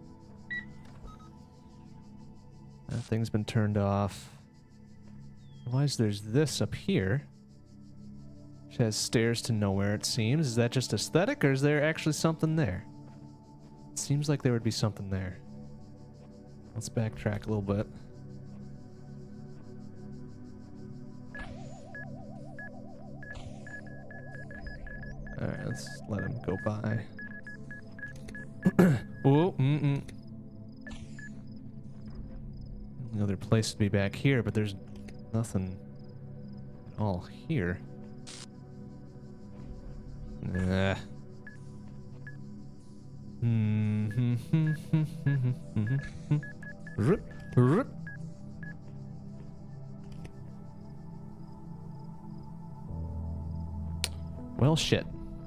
That thing's been turned off. Otherwise, there's this up here. Which has stairs to nowhere, it seems. Is that just aesthetic, or is there actually something there? It seems like there would be something there. Let's backtrack a little bit. Alright, let's let him go by. Oh, Another place to be back here, but there's nothing at all here. Nah. Well, shit.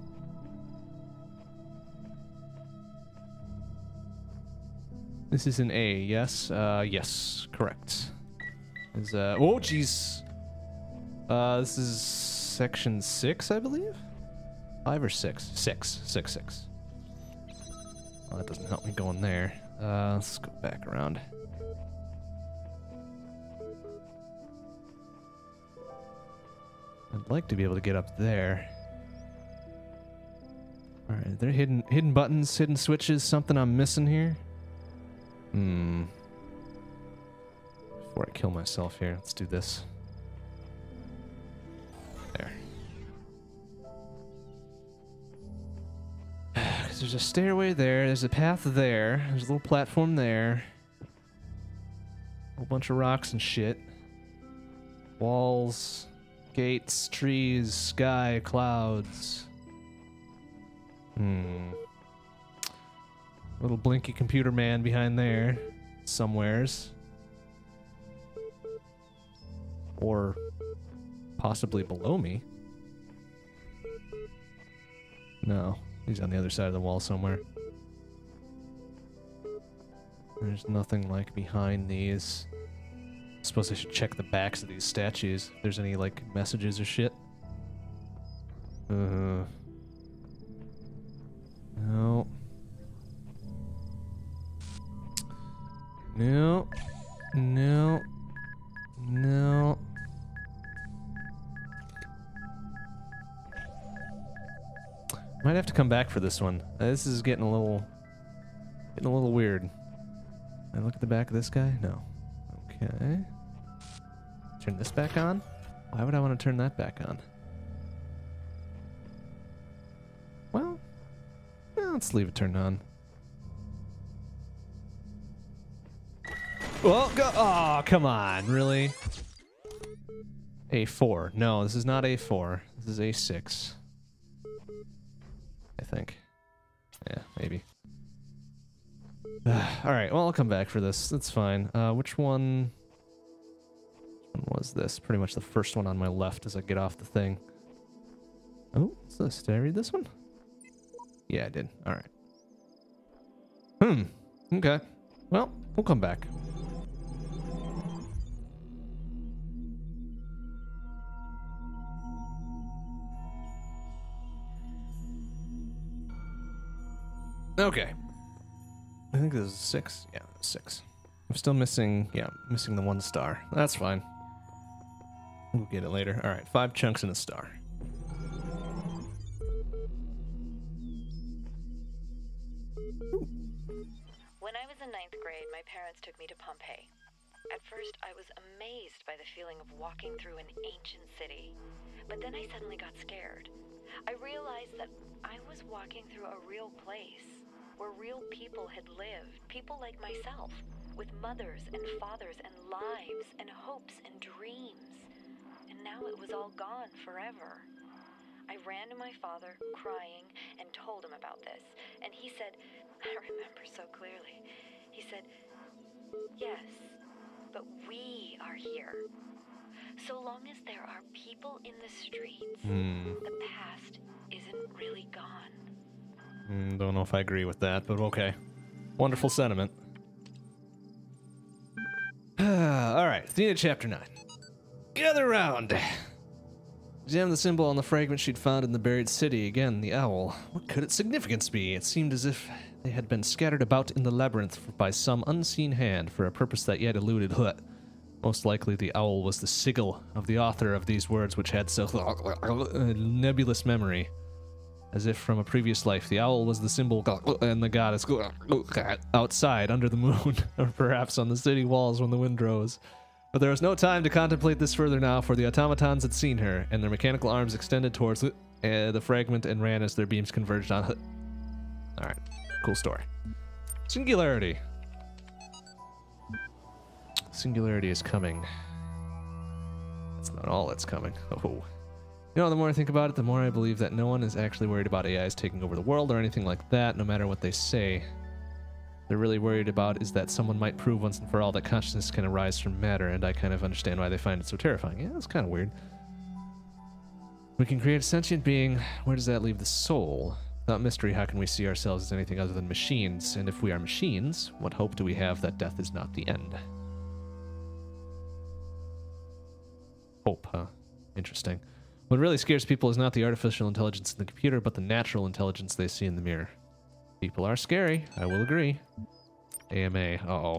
This is an A, yes? Yes, correct. Is, oh, jeez. This is section 6, I believe? 5 or 6? 6. 6, 6. Well, that doesn't help me going there. Let's go back around. I'd like to be able to get up there. Alright, there are hidden buttons, hidden switches, something I'm missing here. Before I kill myself here, let's do this. There. There's a stairway there, there's a path there, there's a little platform there. A whole bunch of rocks and shit. Walls, gates, trees, sky, clouds. Little blinky computer man behind there, somewheres. Or possibly below me. No, he's on the other side of the wall somewhere. There's nothing like behind these. I suppose I should check the backs of these statues if there's any like messages or shit. No. No. No. No. Might have to come back for this one. This is getting a little weird. Can I look at the back of this guy? No. Okay. Turn this back on? Why would I want to turn that back on? Well, let's leave it turned on. Well, go. Oh, come on, really? A4. No, this is not A4. This is A6. I think. Yeah, maybe. Alright, well, I'll come back for this. That's fine. Which one was this? Pretty much the first one on my left as I get off the thing. Oh, what's this? Did I read this one? Yeah, I did. Alright. Okay. Well, we'll come back. Okay. I think this is 6. Yeah, 6. I'm still missing, missing the 1 star. That's fine. We'll get it later. Alright, 5 chunks and a star. When I was in 9th grade, my parents took me to Pompeii. At first, I was amazed by the feeling of walking through an ancient city. But then I suddenly got scared. I realized that I was walking through a real place, where real people had lived, people like myself, with mothers and fathers and lives and hopes and dreams. And now it was all gone forever. I ran to my father, crying, and told him about this, And he said, I remember so clearly, he said, yes, but we are here. So long as there are people in the streets, the past isn't really gone. Don't know if I agree with that, but okay. Wonderful sentiment. Alright, Athena chapter 9. Gather round! Examine the symbol on the fragment she'd found in the buried city. Again, the owl. What could its significance be? It seemed as if they had been scattered about in the labyrinth by some unseen hand for a purpose that yet eluded Hut. Most likely the owl was the sigil of the author of these words, which had so nebulous memory. As if from a previous life, the owl was the symbol and the goddess outside under the moon, or perhaps on the city walls when the wind rose. But there was no time to contemplate this further now, for the automatons had seen her, and their mechanical arms extended towards the fragment and ran as their beams converged on Hut. Alright, cool story. Singularity. Singularity is coming. That's not all that's coming. Oh. You know, the more I think about it, the more I believe that no one is actually worried about AIs taking over the world or anything like that, no matter what they say. They're really worried about is that someone might prove once and for all that consciousness can arise from matter, and I kind of understand why they find it so terrifying. Yeah, that's kind of weird. We can create a sentient being. Where does that leave the soul? Without mystery, how can we see ourselves as anything other than machines? And if we are machines, what hope do we have that death is not the end? Hope, huh? Interesting. What really scares people is not the artificial intelligence in the computer, but the natural intelligence they see in the mirror. People are scary, I will agree. AMA, uh-oh.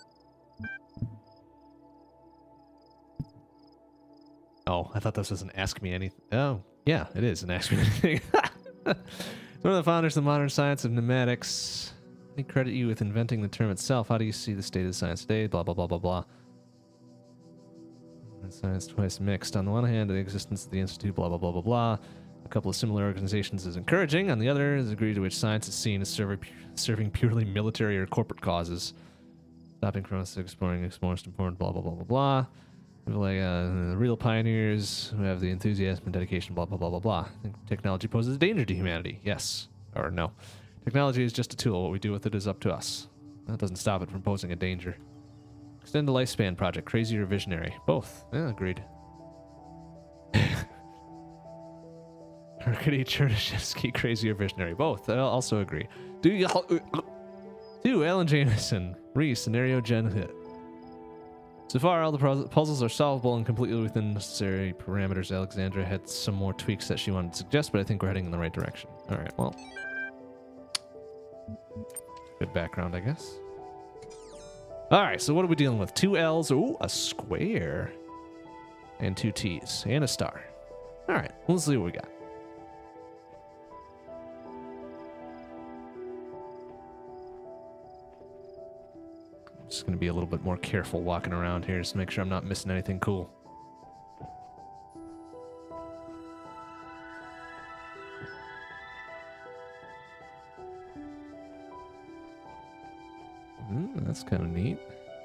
Oh, I thought this was an Ask Me Anything. Oh, yeah, it is an Ask Me Anything. One of the founders of the modern science of pneumatics. Let me credit you with inventing the term itself. How do you see the state of science today? Blah, blah, blah, blah, blah. Science twice mixed. On the one hand, the existence of the Institute, blah, blah, blah, blah, blah. A couple of similar organizations is encouraging. On the other, is a degree to which science is seen as serving purely military or corporate causes. Stopping from us exploring is most important, blah, blah, blah, blah, blah. People like the real pioneers who have the enthusiasm and dedication, blah, blah, blah, blah, blah. I think technology poses a danger to humanity. Yes. Or no. Technology is just a tool. What we do with it is up to us. That doesn't stop it from posing a danger. Extend the lifespan project. Crazy or visionary? Both. Yeah, agreed. Arkady Chernyshevsky, crazy or visionary? Both. I also agree. Do Alan Jameson. Scenario Gen Hit. So far, all the puzzles are solvable and completely within necessary parameters. Alexandra had some more tweaks that she wanted to suggest, but I think we're heading in the right direction. Alright, well. Good background, I guess. Alright, so what are we dealing with? 2 L's, ooh, a square. And 2 T's, and a star. Alright, let's see what we got. I'm just going to be a little bit more careful walking around here, just to make sure I'm not missing anything cool. That's kind of neat.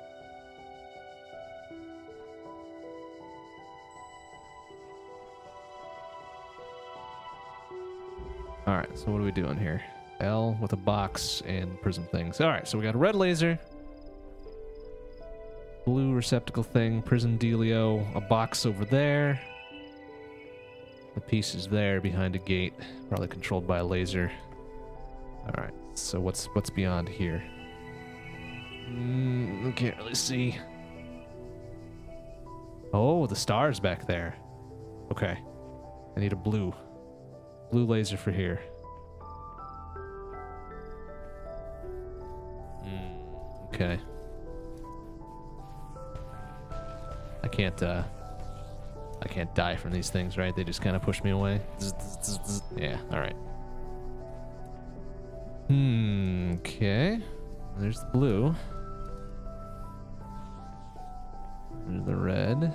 Alright, so what are we doing here? L with a box and prism things. Alright, so we got a red laser, blue receptacle thing, prism dealio, a box over there. The piece is there behind a gate, probably controlled by a laser. Alright, so what's beyond here? I can't really see. Oh, the star's back there. Okay. I need a blue laser for here. Okay. I can't die from these things, right? They just kind of push me away. Yeah, alright. Okay. There's the blue. There's the red.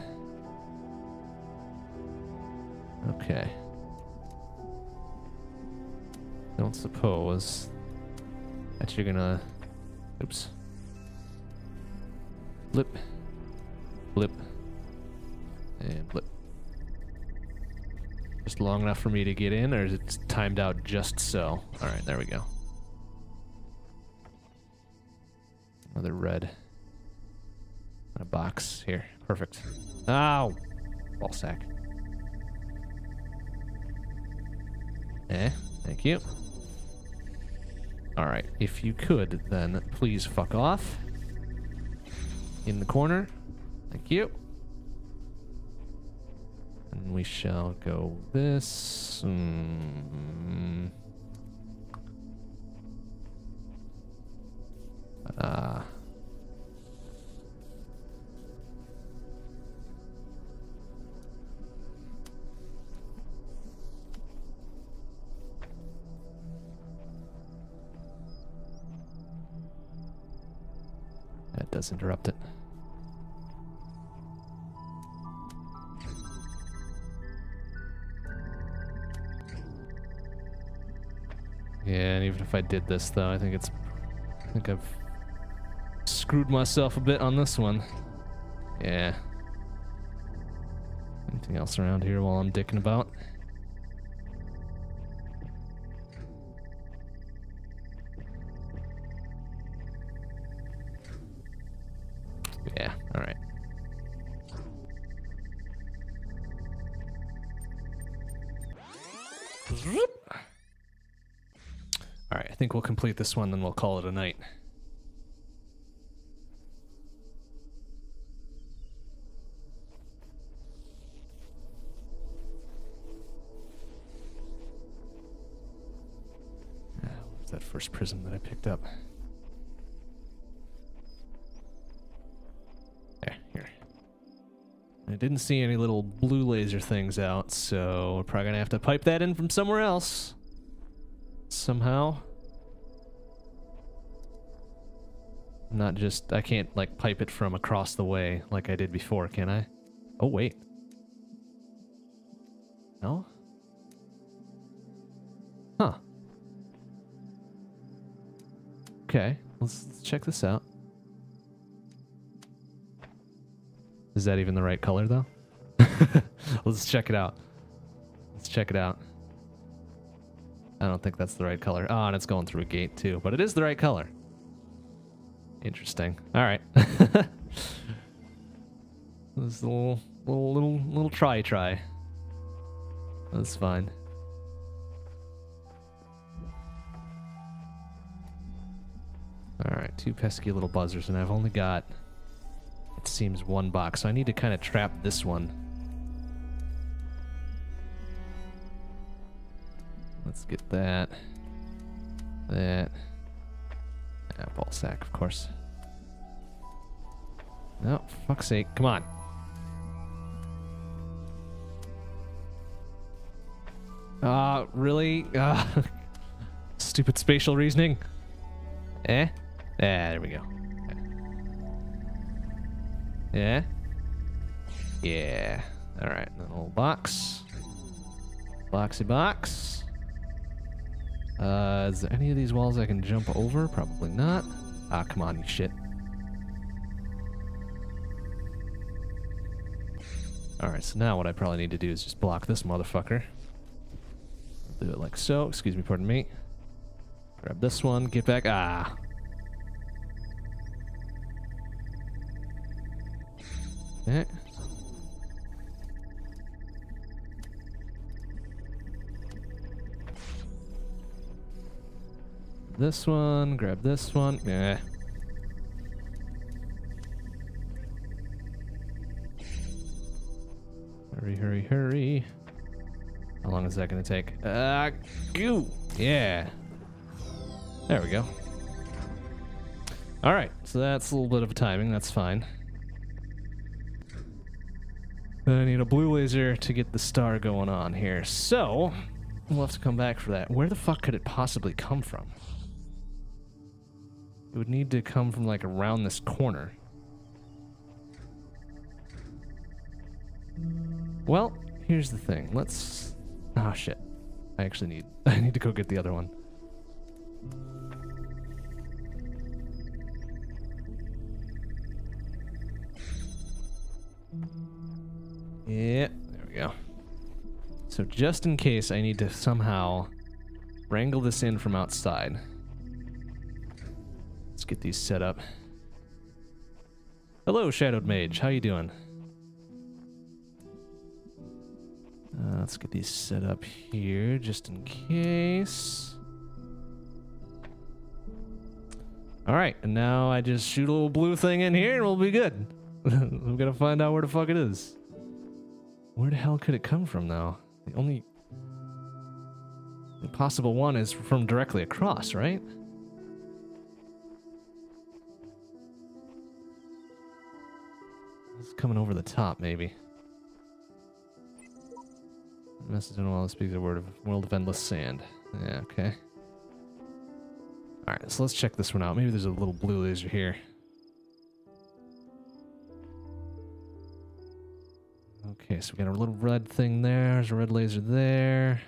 Okay. Don't suppose that you're gonna... Oops. Blip. Blip. And blip. Just long enough for me to get in, or is it timed out just so? Alright, there we go. Another red. And a box here. Perfect. Ow! Ball sack. Thank you. Alright, if you could, then please fuck off. In the corner. Thank you. And we shall go this. That does interrupt it. Yeah, and even if I did this, though, I think I've screwed myself a bit on this one. Yeah. Anything else around here while I'm dicking about? Yeah, alright. Alright, I think we'll complete this one, then we'll call it a night. What's that first prism that I picked up? Here. I didn't see any little blue laser things out, so we're probably gonna have to pipe that in from somewhere else. Somehow. Not just, I can't like pipe it from across the way like I did before, can I? Oh, wait. No? Huh. Okay, let's check this out. Is that even the right color, though? Let's check it out. Let's check it out. I don't think that's the right color. Oh, and it's going through a gate, too. But it is the right color. Interesting. All right. This is a little try. That's fine. All right, 2 pesky little buzzers, and I've only got, it seems, 1 box, so I need to kind of trap this one. Let's get that. That. Ball sack, of course. No, for fuck's sake, come on. Really? Stupid spatial reasoning. There we go. Yeah? Yeah. Alright, then a little box. Boxy box. Is there any of these walls I can jump over? Probably not. Ah, come on, you shit. Alright, so now what I probably need to do is just block this motherfucker. Do it like so. Excuse me, pardon me. Grab this one, get back. Ah. Okay. This one, grab this one. Yeah. Hurry, hurry, hurry. How long is that gonna take? Goo! Yeah. There we go. Alright, so that's a little bit of a timing, that's fine. Then I need a blue laser to get the star going on here. So, we'll have to come back for that. Where the fuck could it possibly come from? It would need to come from like around this corner. Well, here's the thing. Let's... Ah, shit. I need to go get the other one. Yeah, there we go. So just in case I need to somehow wrangle this in from outside. Let's get these set up. Hello, Shadowed Mage. How you doing? Let's get these set up here, just in case. Alright, and now I just shoot a little blue thing in here and we'll be good. I'm gonna find out where the fuck it is. Where the hell could it come from, though? The only possible one is from directly across, right? It's coming over the top, maybe. Message on while it speaks a world of endless sand. Yeah, okay. Alright, so let's check this one out. Maybe there's a little blue laser here. Okay, so we got a little red thing there. There's a red laser there.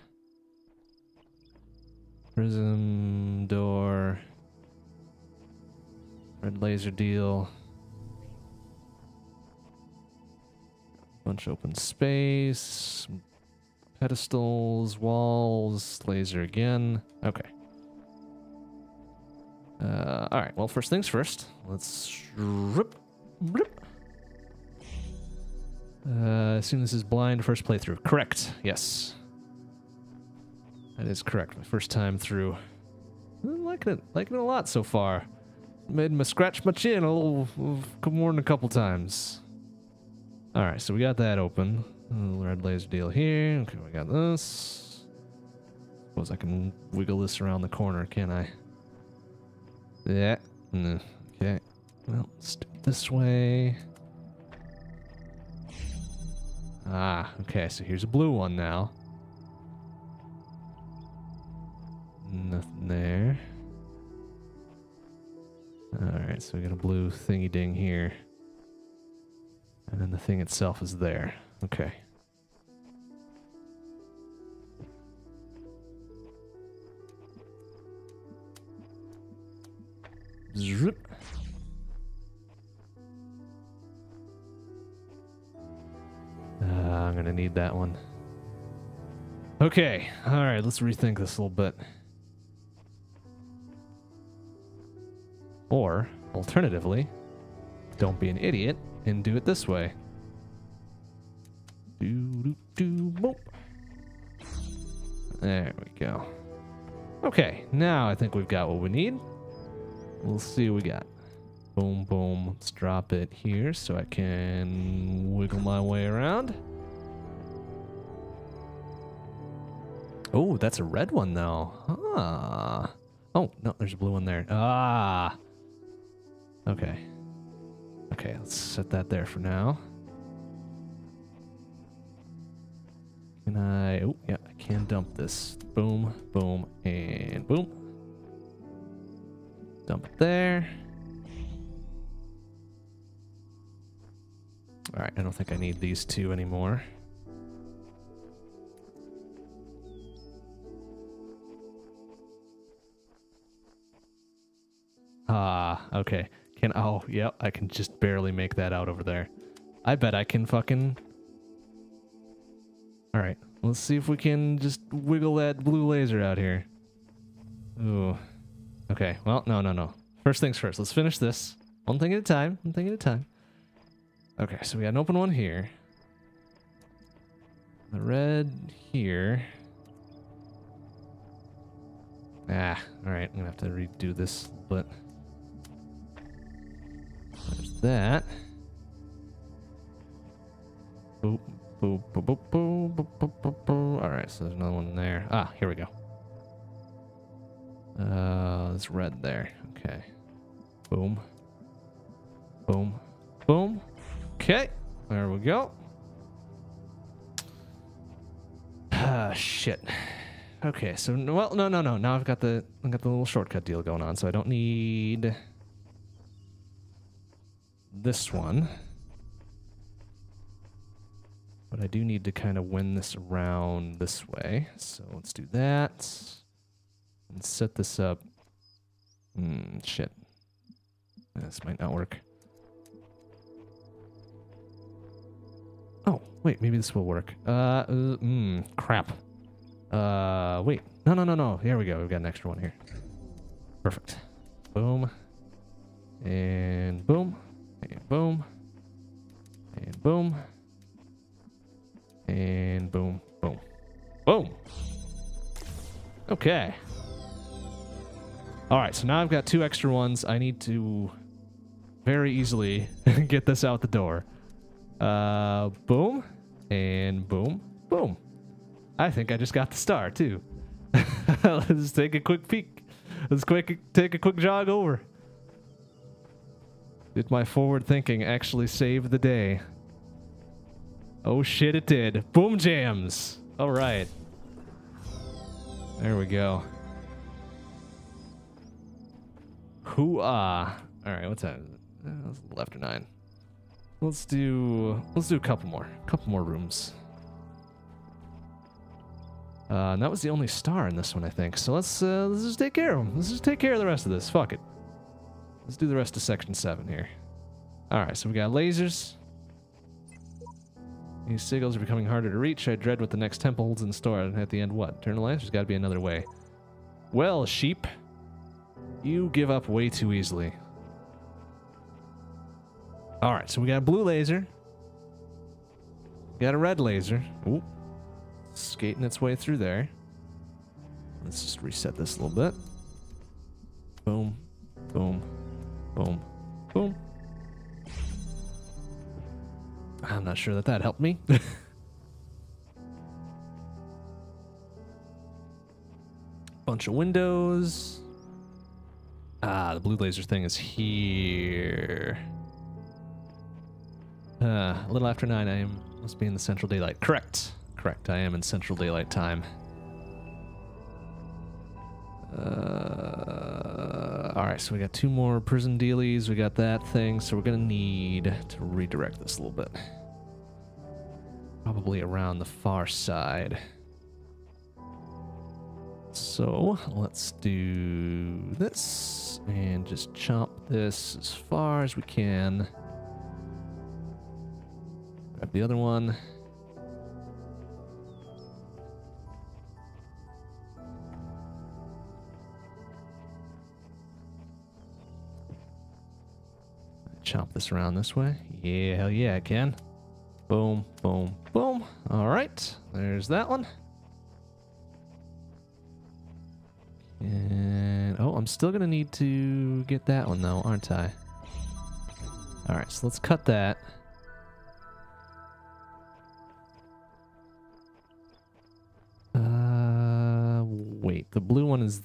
Prism door. Red laser deal. Bunch of open space. Pedestals, walls, laser again. Okay. Alright, well, first things first. Let's rip. Assume this is blind first playthrough. Correct. Yes. That is correct. My first time through. I'm liking it a lot so far. Made me scratch my chin more than a couple times. Alright, so we got that open. A little red laser deal here. Okay, we got this. Suppose I can wiggle this around the corner, can I? Yeah. Okay. Well, let's do it this way. Ah, okay, so here's a blue one now. Nothing there. Alright, so we got a blue thingy ding here. And then the thing itself is there. Okay. Zrip. I'm gonna need that one. Okay, alright, let's rethink this a little bit. Or, alternatively, don't be an idiot and do it this way. Boop. There we go. Okay, now I think we've got what we need. We'll see what we got. Boom, boom. Let's drop it here so I can wiggle my way around. Oh, that's a red one, though. Ah. Oh, no, there's a blue one there. Ah. Okay. Okay, let's set that there for now. Can I... Oh, yeah, I can dump this. Boom, boom, and boom. Dump it there. Alright, I don't think I need these two anymore. Ah, okay. Oh, yeah, I can just barely make that out over there. I bet I can fucking... Alright, let's see if we can just wiggle that blue laser out here. Ooh. Okay, well, no. First things first, let's finish this. One thing at a time, Okay, so we got an open one here. The red here. Ah, alright, I'm gonna have to redo this a little bit. There's that. Boop, boop, boop, boop, boop, boop, boop, boop, boop. Alright, so there's another one there. Ah, here we go. It's red there. Okay. Boom. Boom. Boom. Okay. There we go. Ah, shit. Okay, so well, no. Now I've got the little shortcut deal going on, so I don't need this one. But I do need to kind of win this around this way. So let's do that. And set this up. Shit. This might not work. Oh, wait, maybe this will work. Crap. Wait. No. Here we go. We've got an extra one here. Perfect. Boom. And boom. And boom. And boom. And boom. Boom. Boom. Okay. Alright, so now I've got 2 extra ones. I need to very easily get this out the door. Boom. And boom. Boom. I think I just got the star, too. Let's take a quick peek. Let's take a quick jog over. Did my forward thinking actually save the day? Oh shit, it did. Boom jams. Alright. There we go. Hoo-ah. Alright, what's that? That's a little after 9. Let's do a couple more. Rooms. And that was the only star in this one, I think. So let's just take care of them. Let's just take care of the rest of this. Fuck it. Let's do the rest of section 7 here. Alright, so we got lasers. These sigils are becoming harder to reach. I dread what the next temple holds in store. And at the end, what? Eternal life? There's got to be another way. Well, sheep. You give up way too easily. Alright, so we got a blue laser. We got a red laser. Ooh. Skating its way through there. Let's just reset this a little bit. Boom. Boom. Boom. Boom. I'm not sure that helped me. Bunch of windows. Ah, the blue laser thing is here. A little after 9 I must be in the central daylight. Correct. Correct, I am in central daylight time. Alright, so we got 2 more prison dealies. We got that thing, so we're gonna need to redirect this a little bit. Probably around the far side. So, let's do this and just chomp this as far as we can. Grab the other one. Chop this around this way. Yeah, hell yeah, I can. Boom, boom, boom. All right, there's that one. And, oh, I'm still gonna need to get that one though, aren't I? All right, so let's cut that. Wait, the blue one is,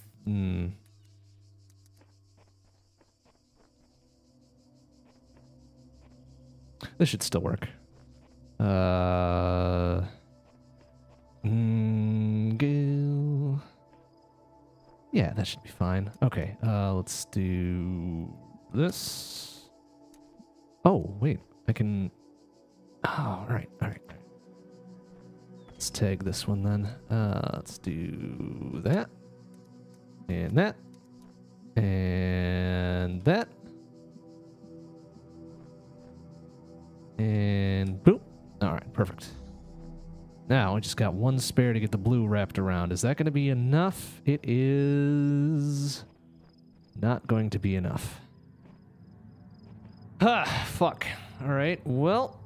this should still work. Go. Yeah, that should be fine. Okay, let's do this. Oh, wait, I can... Oh, all right. Let's tag this one then. Let's do that. And that. And that. And boop. All right, perfect. Now I just got 1 spare to get the blue wrapped around. Is that going to be enough? It is not going to be enough. Ah, fuck. All right, well.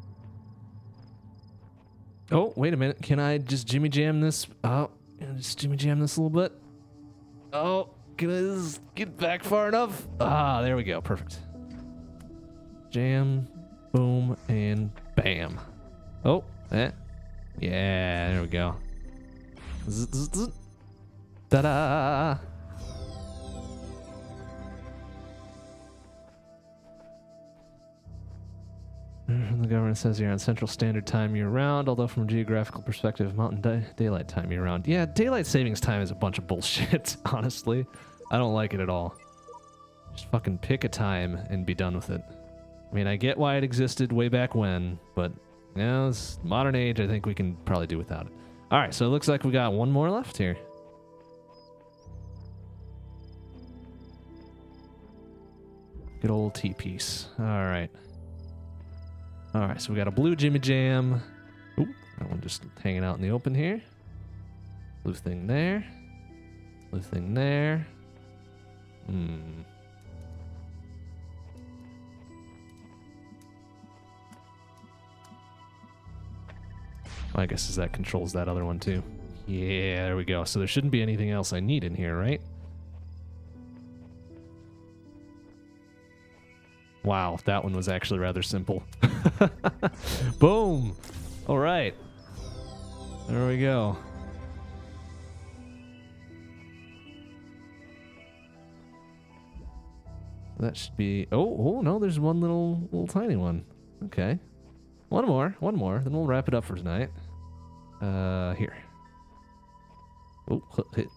Oh, wait a minute. Can I just jimmy jam this? Oh, just jimmy jam this a little bit. Oh, can I just get back far enough? Ah, there we go. Perfect. Jam. Boom and bam. Oh, yeah, there we go. Ta-da! The government says you're on Central Standard Time year-round, although from a geographical perspective, Mountain Daylight Time year-round. Yeah, Daylight Savings Time is a bunch of bullshit, honestly. I don't like it at all. Just fucking pick a time and be done with it. I mean, I get why it existed way back when, but now it's modern age, I think we can probably do without it. Alright, so it looks like we got 1 more left here. Good old T-piece. Alright. Alright, so we got a blue Jimmy Jam. Oop, that one just hanging out in the open here. Blue thing there. Blue thing there. I guess that controls that other one too. Yeah, there we go. So there shouldn't be anything else I need in here, right? Wow, that one was actually rather simple. Boom! All right. There we go. That should be... Oh, no, there's one little tiny one. Okay. One more, then we'll wrap it up for tonight. Here. Oh, hit.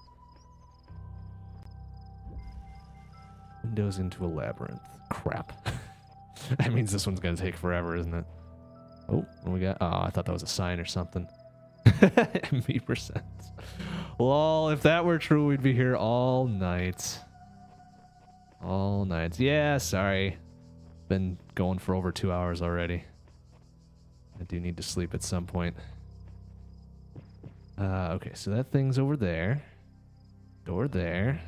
Windows into a labyrinth. Crap. That means this one's gonna take forever, isn't it? Oh, what do we got? Oh, I thought that was a sign or something. MB%. Lol, if that were true, we'd be here all night. All night. Yeah, sorry. Been going for over 2 hours already. I do need to sleep at some point. Okay, so that thing's over there. Door there.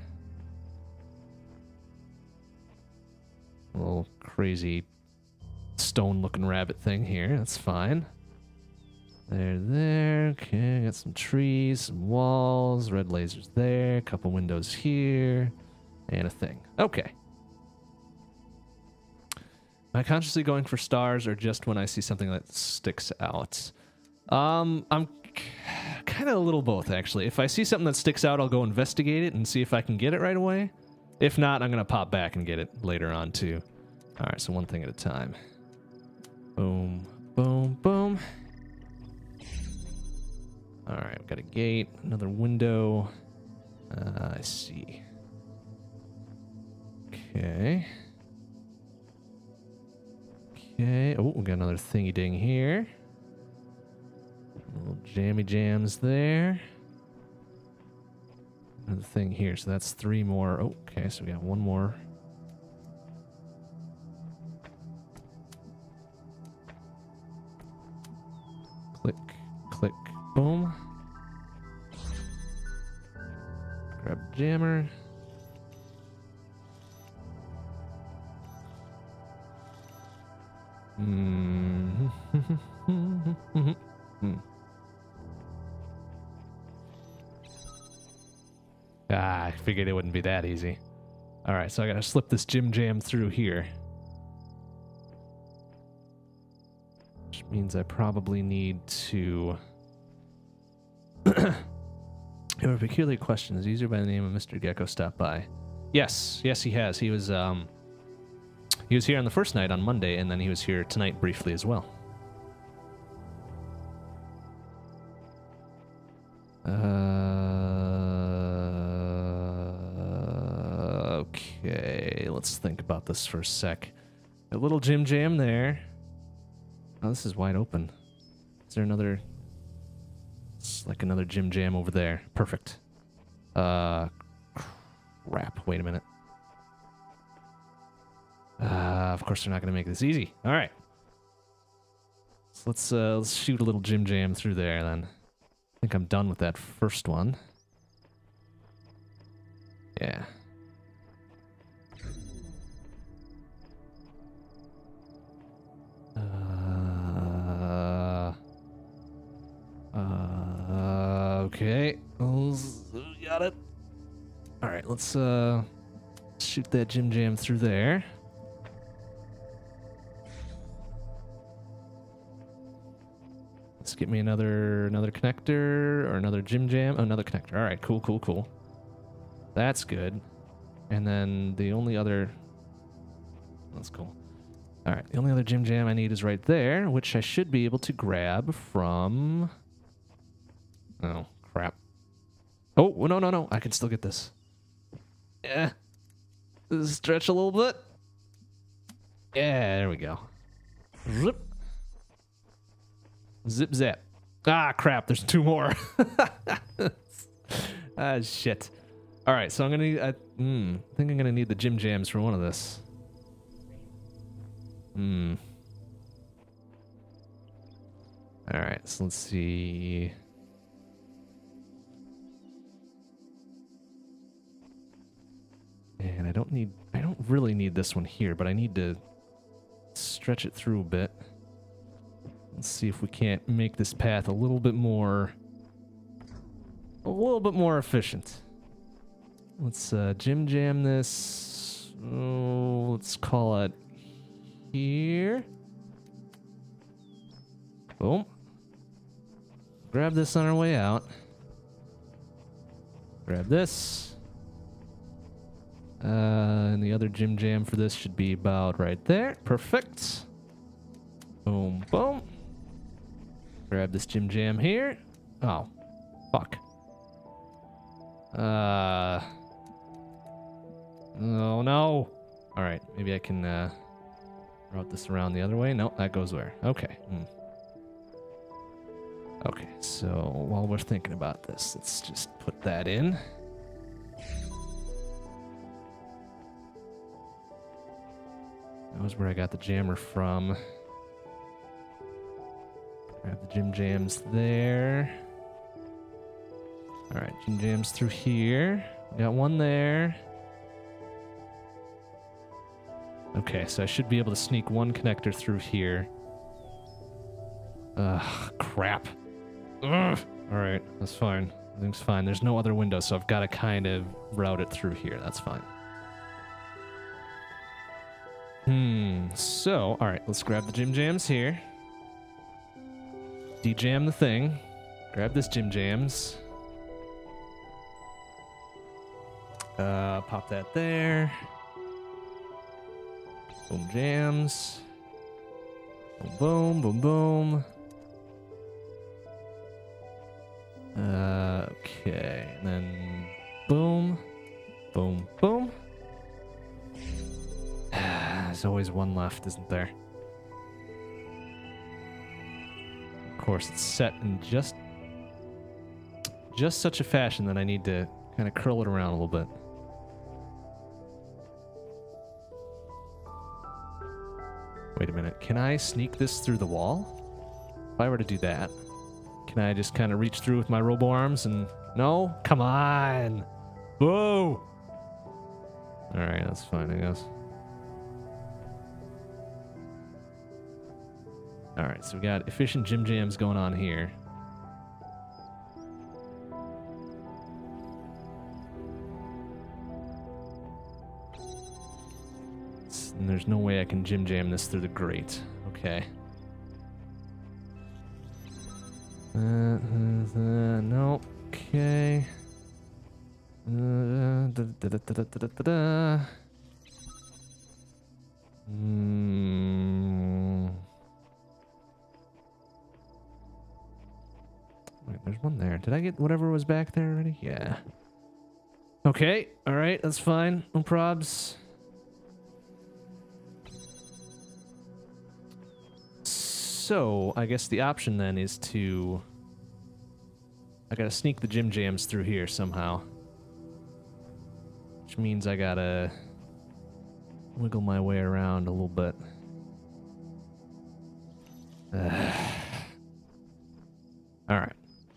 Little crazy stone-looking rabbit thing here. That's fine. There. Okay, got some trees, some walls, red lasers there, a couple windows here, and a thing. Okay. Am I consciously going for stars or just when I see something that sticks out? I'm kind of a little both, actually. If I see something that sticks out, I'll go investigate it and see if I can get it right away. If not, I'm going to pop back and get it later on, too. All right, so one thing at a time. Boom, boom, boom. All right, we've got a gate, another window. I see. Okay. Okay. Oh, we got another thingy ding here. Little jammy jams there. Another thing here. So that's 3 more. Oh, okay, so we got 1 more. Click, click, boom. Grab jammer. Ah, I figured it wouldn't be that easy. Alright, so I gotta slip this Jim Jam through here. Which means I probably need to... I have a peculiar question. Is a user by the name of Mr. Gecko stopped by? Yes, yes he has. He was here on the first night on Monday, and then he was here tonight briefly as well. Okay, let's think about this for a sec. A little Jim Jam there. Oh, this is wide open. Is there another... It's like another Jim Jam over there. Perfect. Crap. Wait a minute. Of course they're not going to make this easy. All right. So let's shoot a little Jim Jam through there then. I think I'm done with that first one. Yeah. Okay. Got it. All right, let's shoot that Jim Jam through there. Let's get me another connector or another Jim Jam. Oh, another connector. All right, cool. That's good. And then the only other... That's cool. All right, the only other Jim Jam I need is right there, which I should be able to grab from... Oh, crap. Oh, no. I can still get this. Yeah. Stretch a little bit. Yeah, there we go. Zip. Zip zap. Ah, crap. There's 2 more. Ah, shit. All right, so I'm gonna need. I think I'm gonna need the Jim Jams for one of this. All right, so let's see. And I don't really need this one here, but I need to stretch it through a bit. Let's see if we can't make this path a little bit more efficient. Let's jam this. Oh, let's call it here. Boom. Grab this on our way out. Grab this. And the other jam for this should be about right there. Perfect. Boom, boom. Grab this jam here. Oh, fuck. Oh no. All right, maybe I can route this around the other way. No, that goes where? Okay. Okay, so while we're thinking about this, let's just put that in. That was where I got the jammer from. Grab the jams there. Alright, jams through here. Got one there. Okay, so I should be able to sneak one connector through here. Ugh, crap. Ugh. Alright, that's fine. Everything's fine. There's no other window, so I've got to kind of route it through here. That's fine. So, alright, let's grab the jams here. De-jam the thing. Grab this jams. Pop that there. Boom jams. Boom, boom, boom. Okay, and then boom, boom, boom. There's always one left, isn't there? Of course, it's set in just such a fashion that I need to kind of curl it around a little bit. Wait a minute. Can I sneak this through the wall? If I were to do that, can I just kind of reach through with my robo arms and... No? Come on! Whoa! Alright, that's fine, I guess. Alright, so we got efficient jams going on here. And there's no way I can jam this through the grate. Okay. No. Okay. Wait, there's one there. Did I get whatever was back there already? Yeah. Okay. All right. That's fine. No probs. So, I guess the option then is to... I gotta sneak the jams through here somehow. Which means I gotta wiggle my way around a little bit. Alright.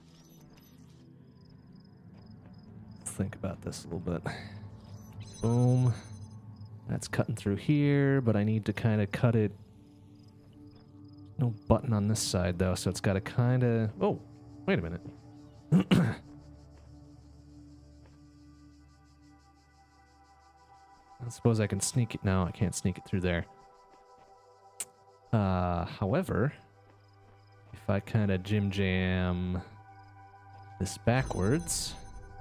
Let's think about this a little bit. Boom. That's cutting through here, but I need to kind of cut it. No button on this side, though, so it's got to kind of... Oh, wait a minute. I suppose I can sneak it. No, I can't sneak it through there. However, if I kind of jam this backwards...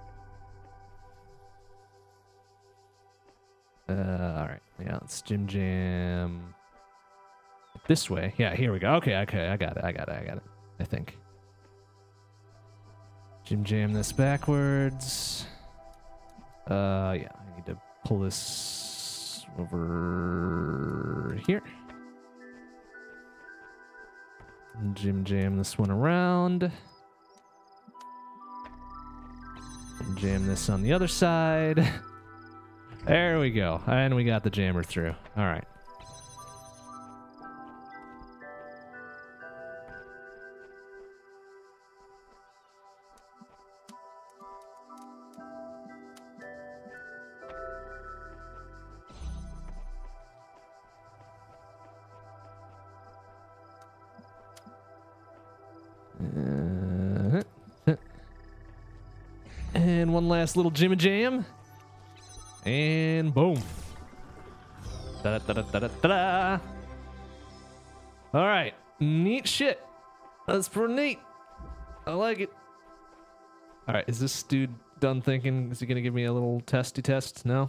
Alright, yeah, let's jam... This way. Yeah, here we go. Okay, I got it. I think. Jam this backwards. Yeah, I need to pull this over here. Jam this one around. Jam this on the other side. There we go. And we got the jammer through. All right. one last little Jimmy Jam. And boom. Da-da-da-da-da-da-da. All right. Neat shit. That's pretty neat. I like it. All right. Is this dude done thinking? Is he going to give me a little testy test? No?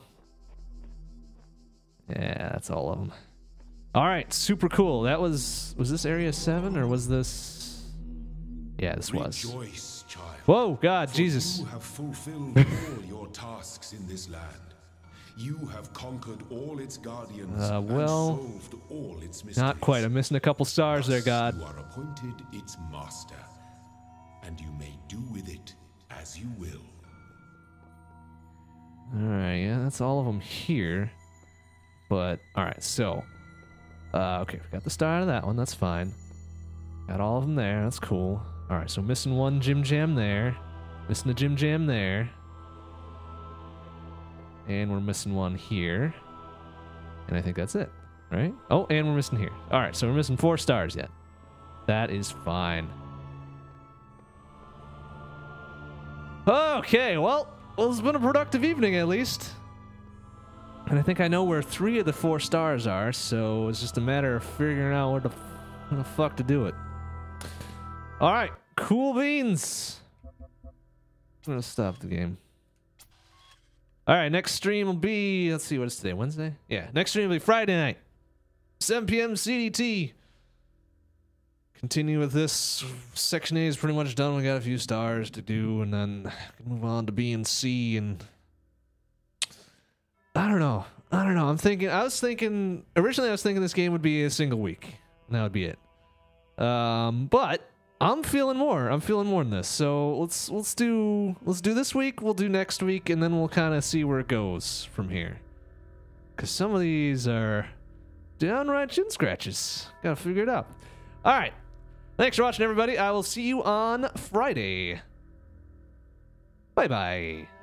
Yeah, that's all of them. All right. Super cool. That was this Area 7 or was this? Yeah, this was. Rejoice, child. Whoa, God, For Jesus. you have fulfilled all your tasks in this land. You have conquered all its guardians and well, solved all its mysteries. Not quite. I'm missing a couple stars there, Thus God. You are appointed its master, and you may do with it as you will. All right, yeah, that's all of them here. But all right, so okay, we got the star out of that one. That's fine. Got all of them there. That's cool. All right, so missing one Jim Jam there, missing a Jim Jam there, and we're missing one here. And I think that's it, right? Oh, and we're missing here. All right, so we're missing 4 stars yet. That is fine. Okay, well, it's been a productive evening at least. And I think I know where 3 of the 4 stars are, so it's just a matter of figuring out where the fuck to do it. All right, cool beans. I'm gonna stop the game. All right, next stream will be, let's see, what is today, Wednesday? Yeah, next stream will be Friday night, 7 p.m. CDT. Continue with this. Section A is pretty much done. We got a few stars to do, and then move on to B and C, and I don't know. Originally I was thinking this game would be a single week, and that would be it. But I'm feeling more than this. So let's do this week, we'll do next week, and then we'll kind of see where it goes from here. Cause some of these are downright chin scratches. Gotta figure it out. Alright. Thanks for watching, everybody. I will see you on Friday. Bye bye.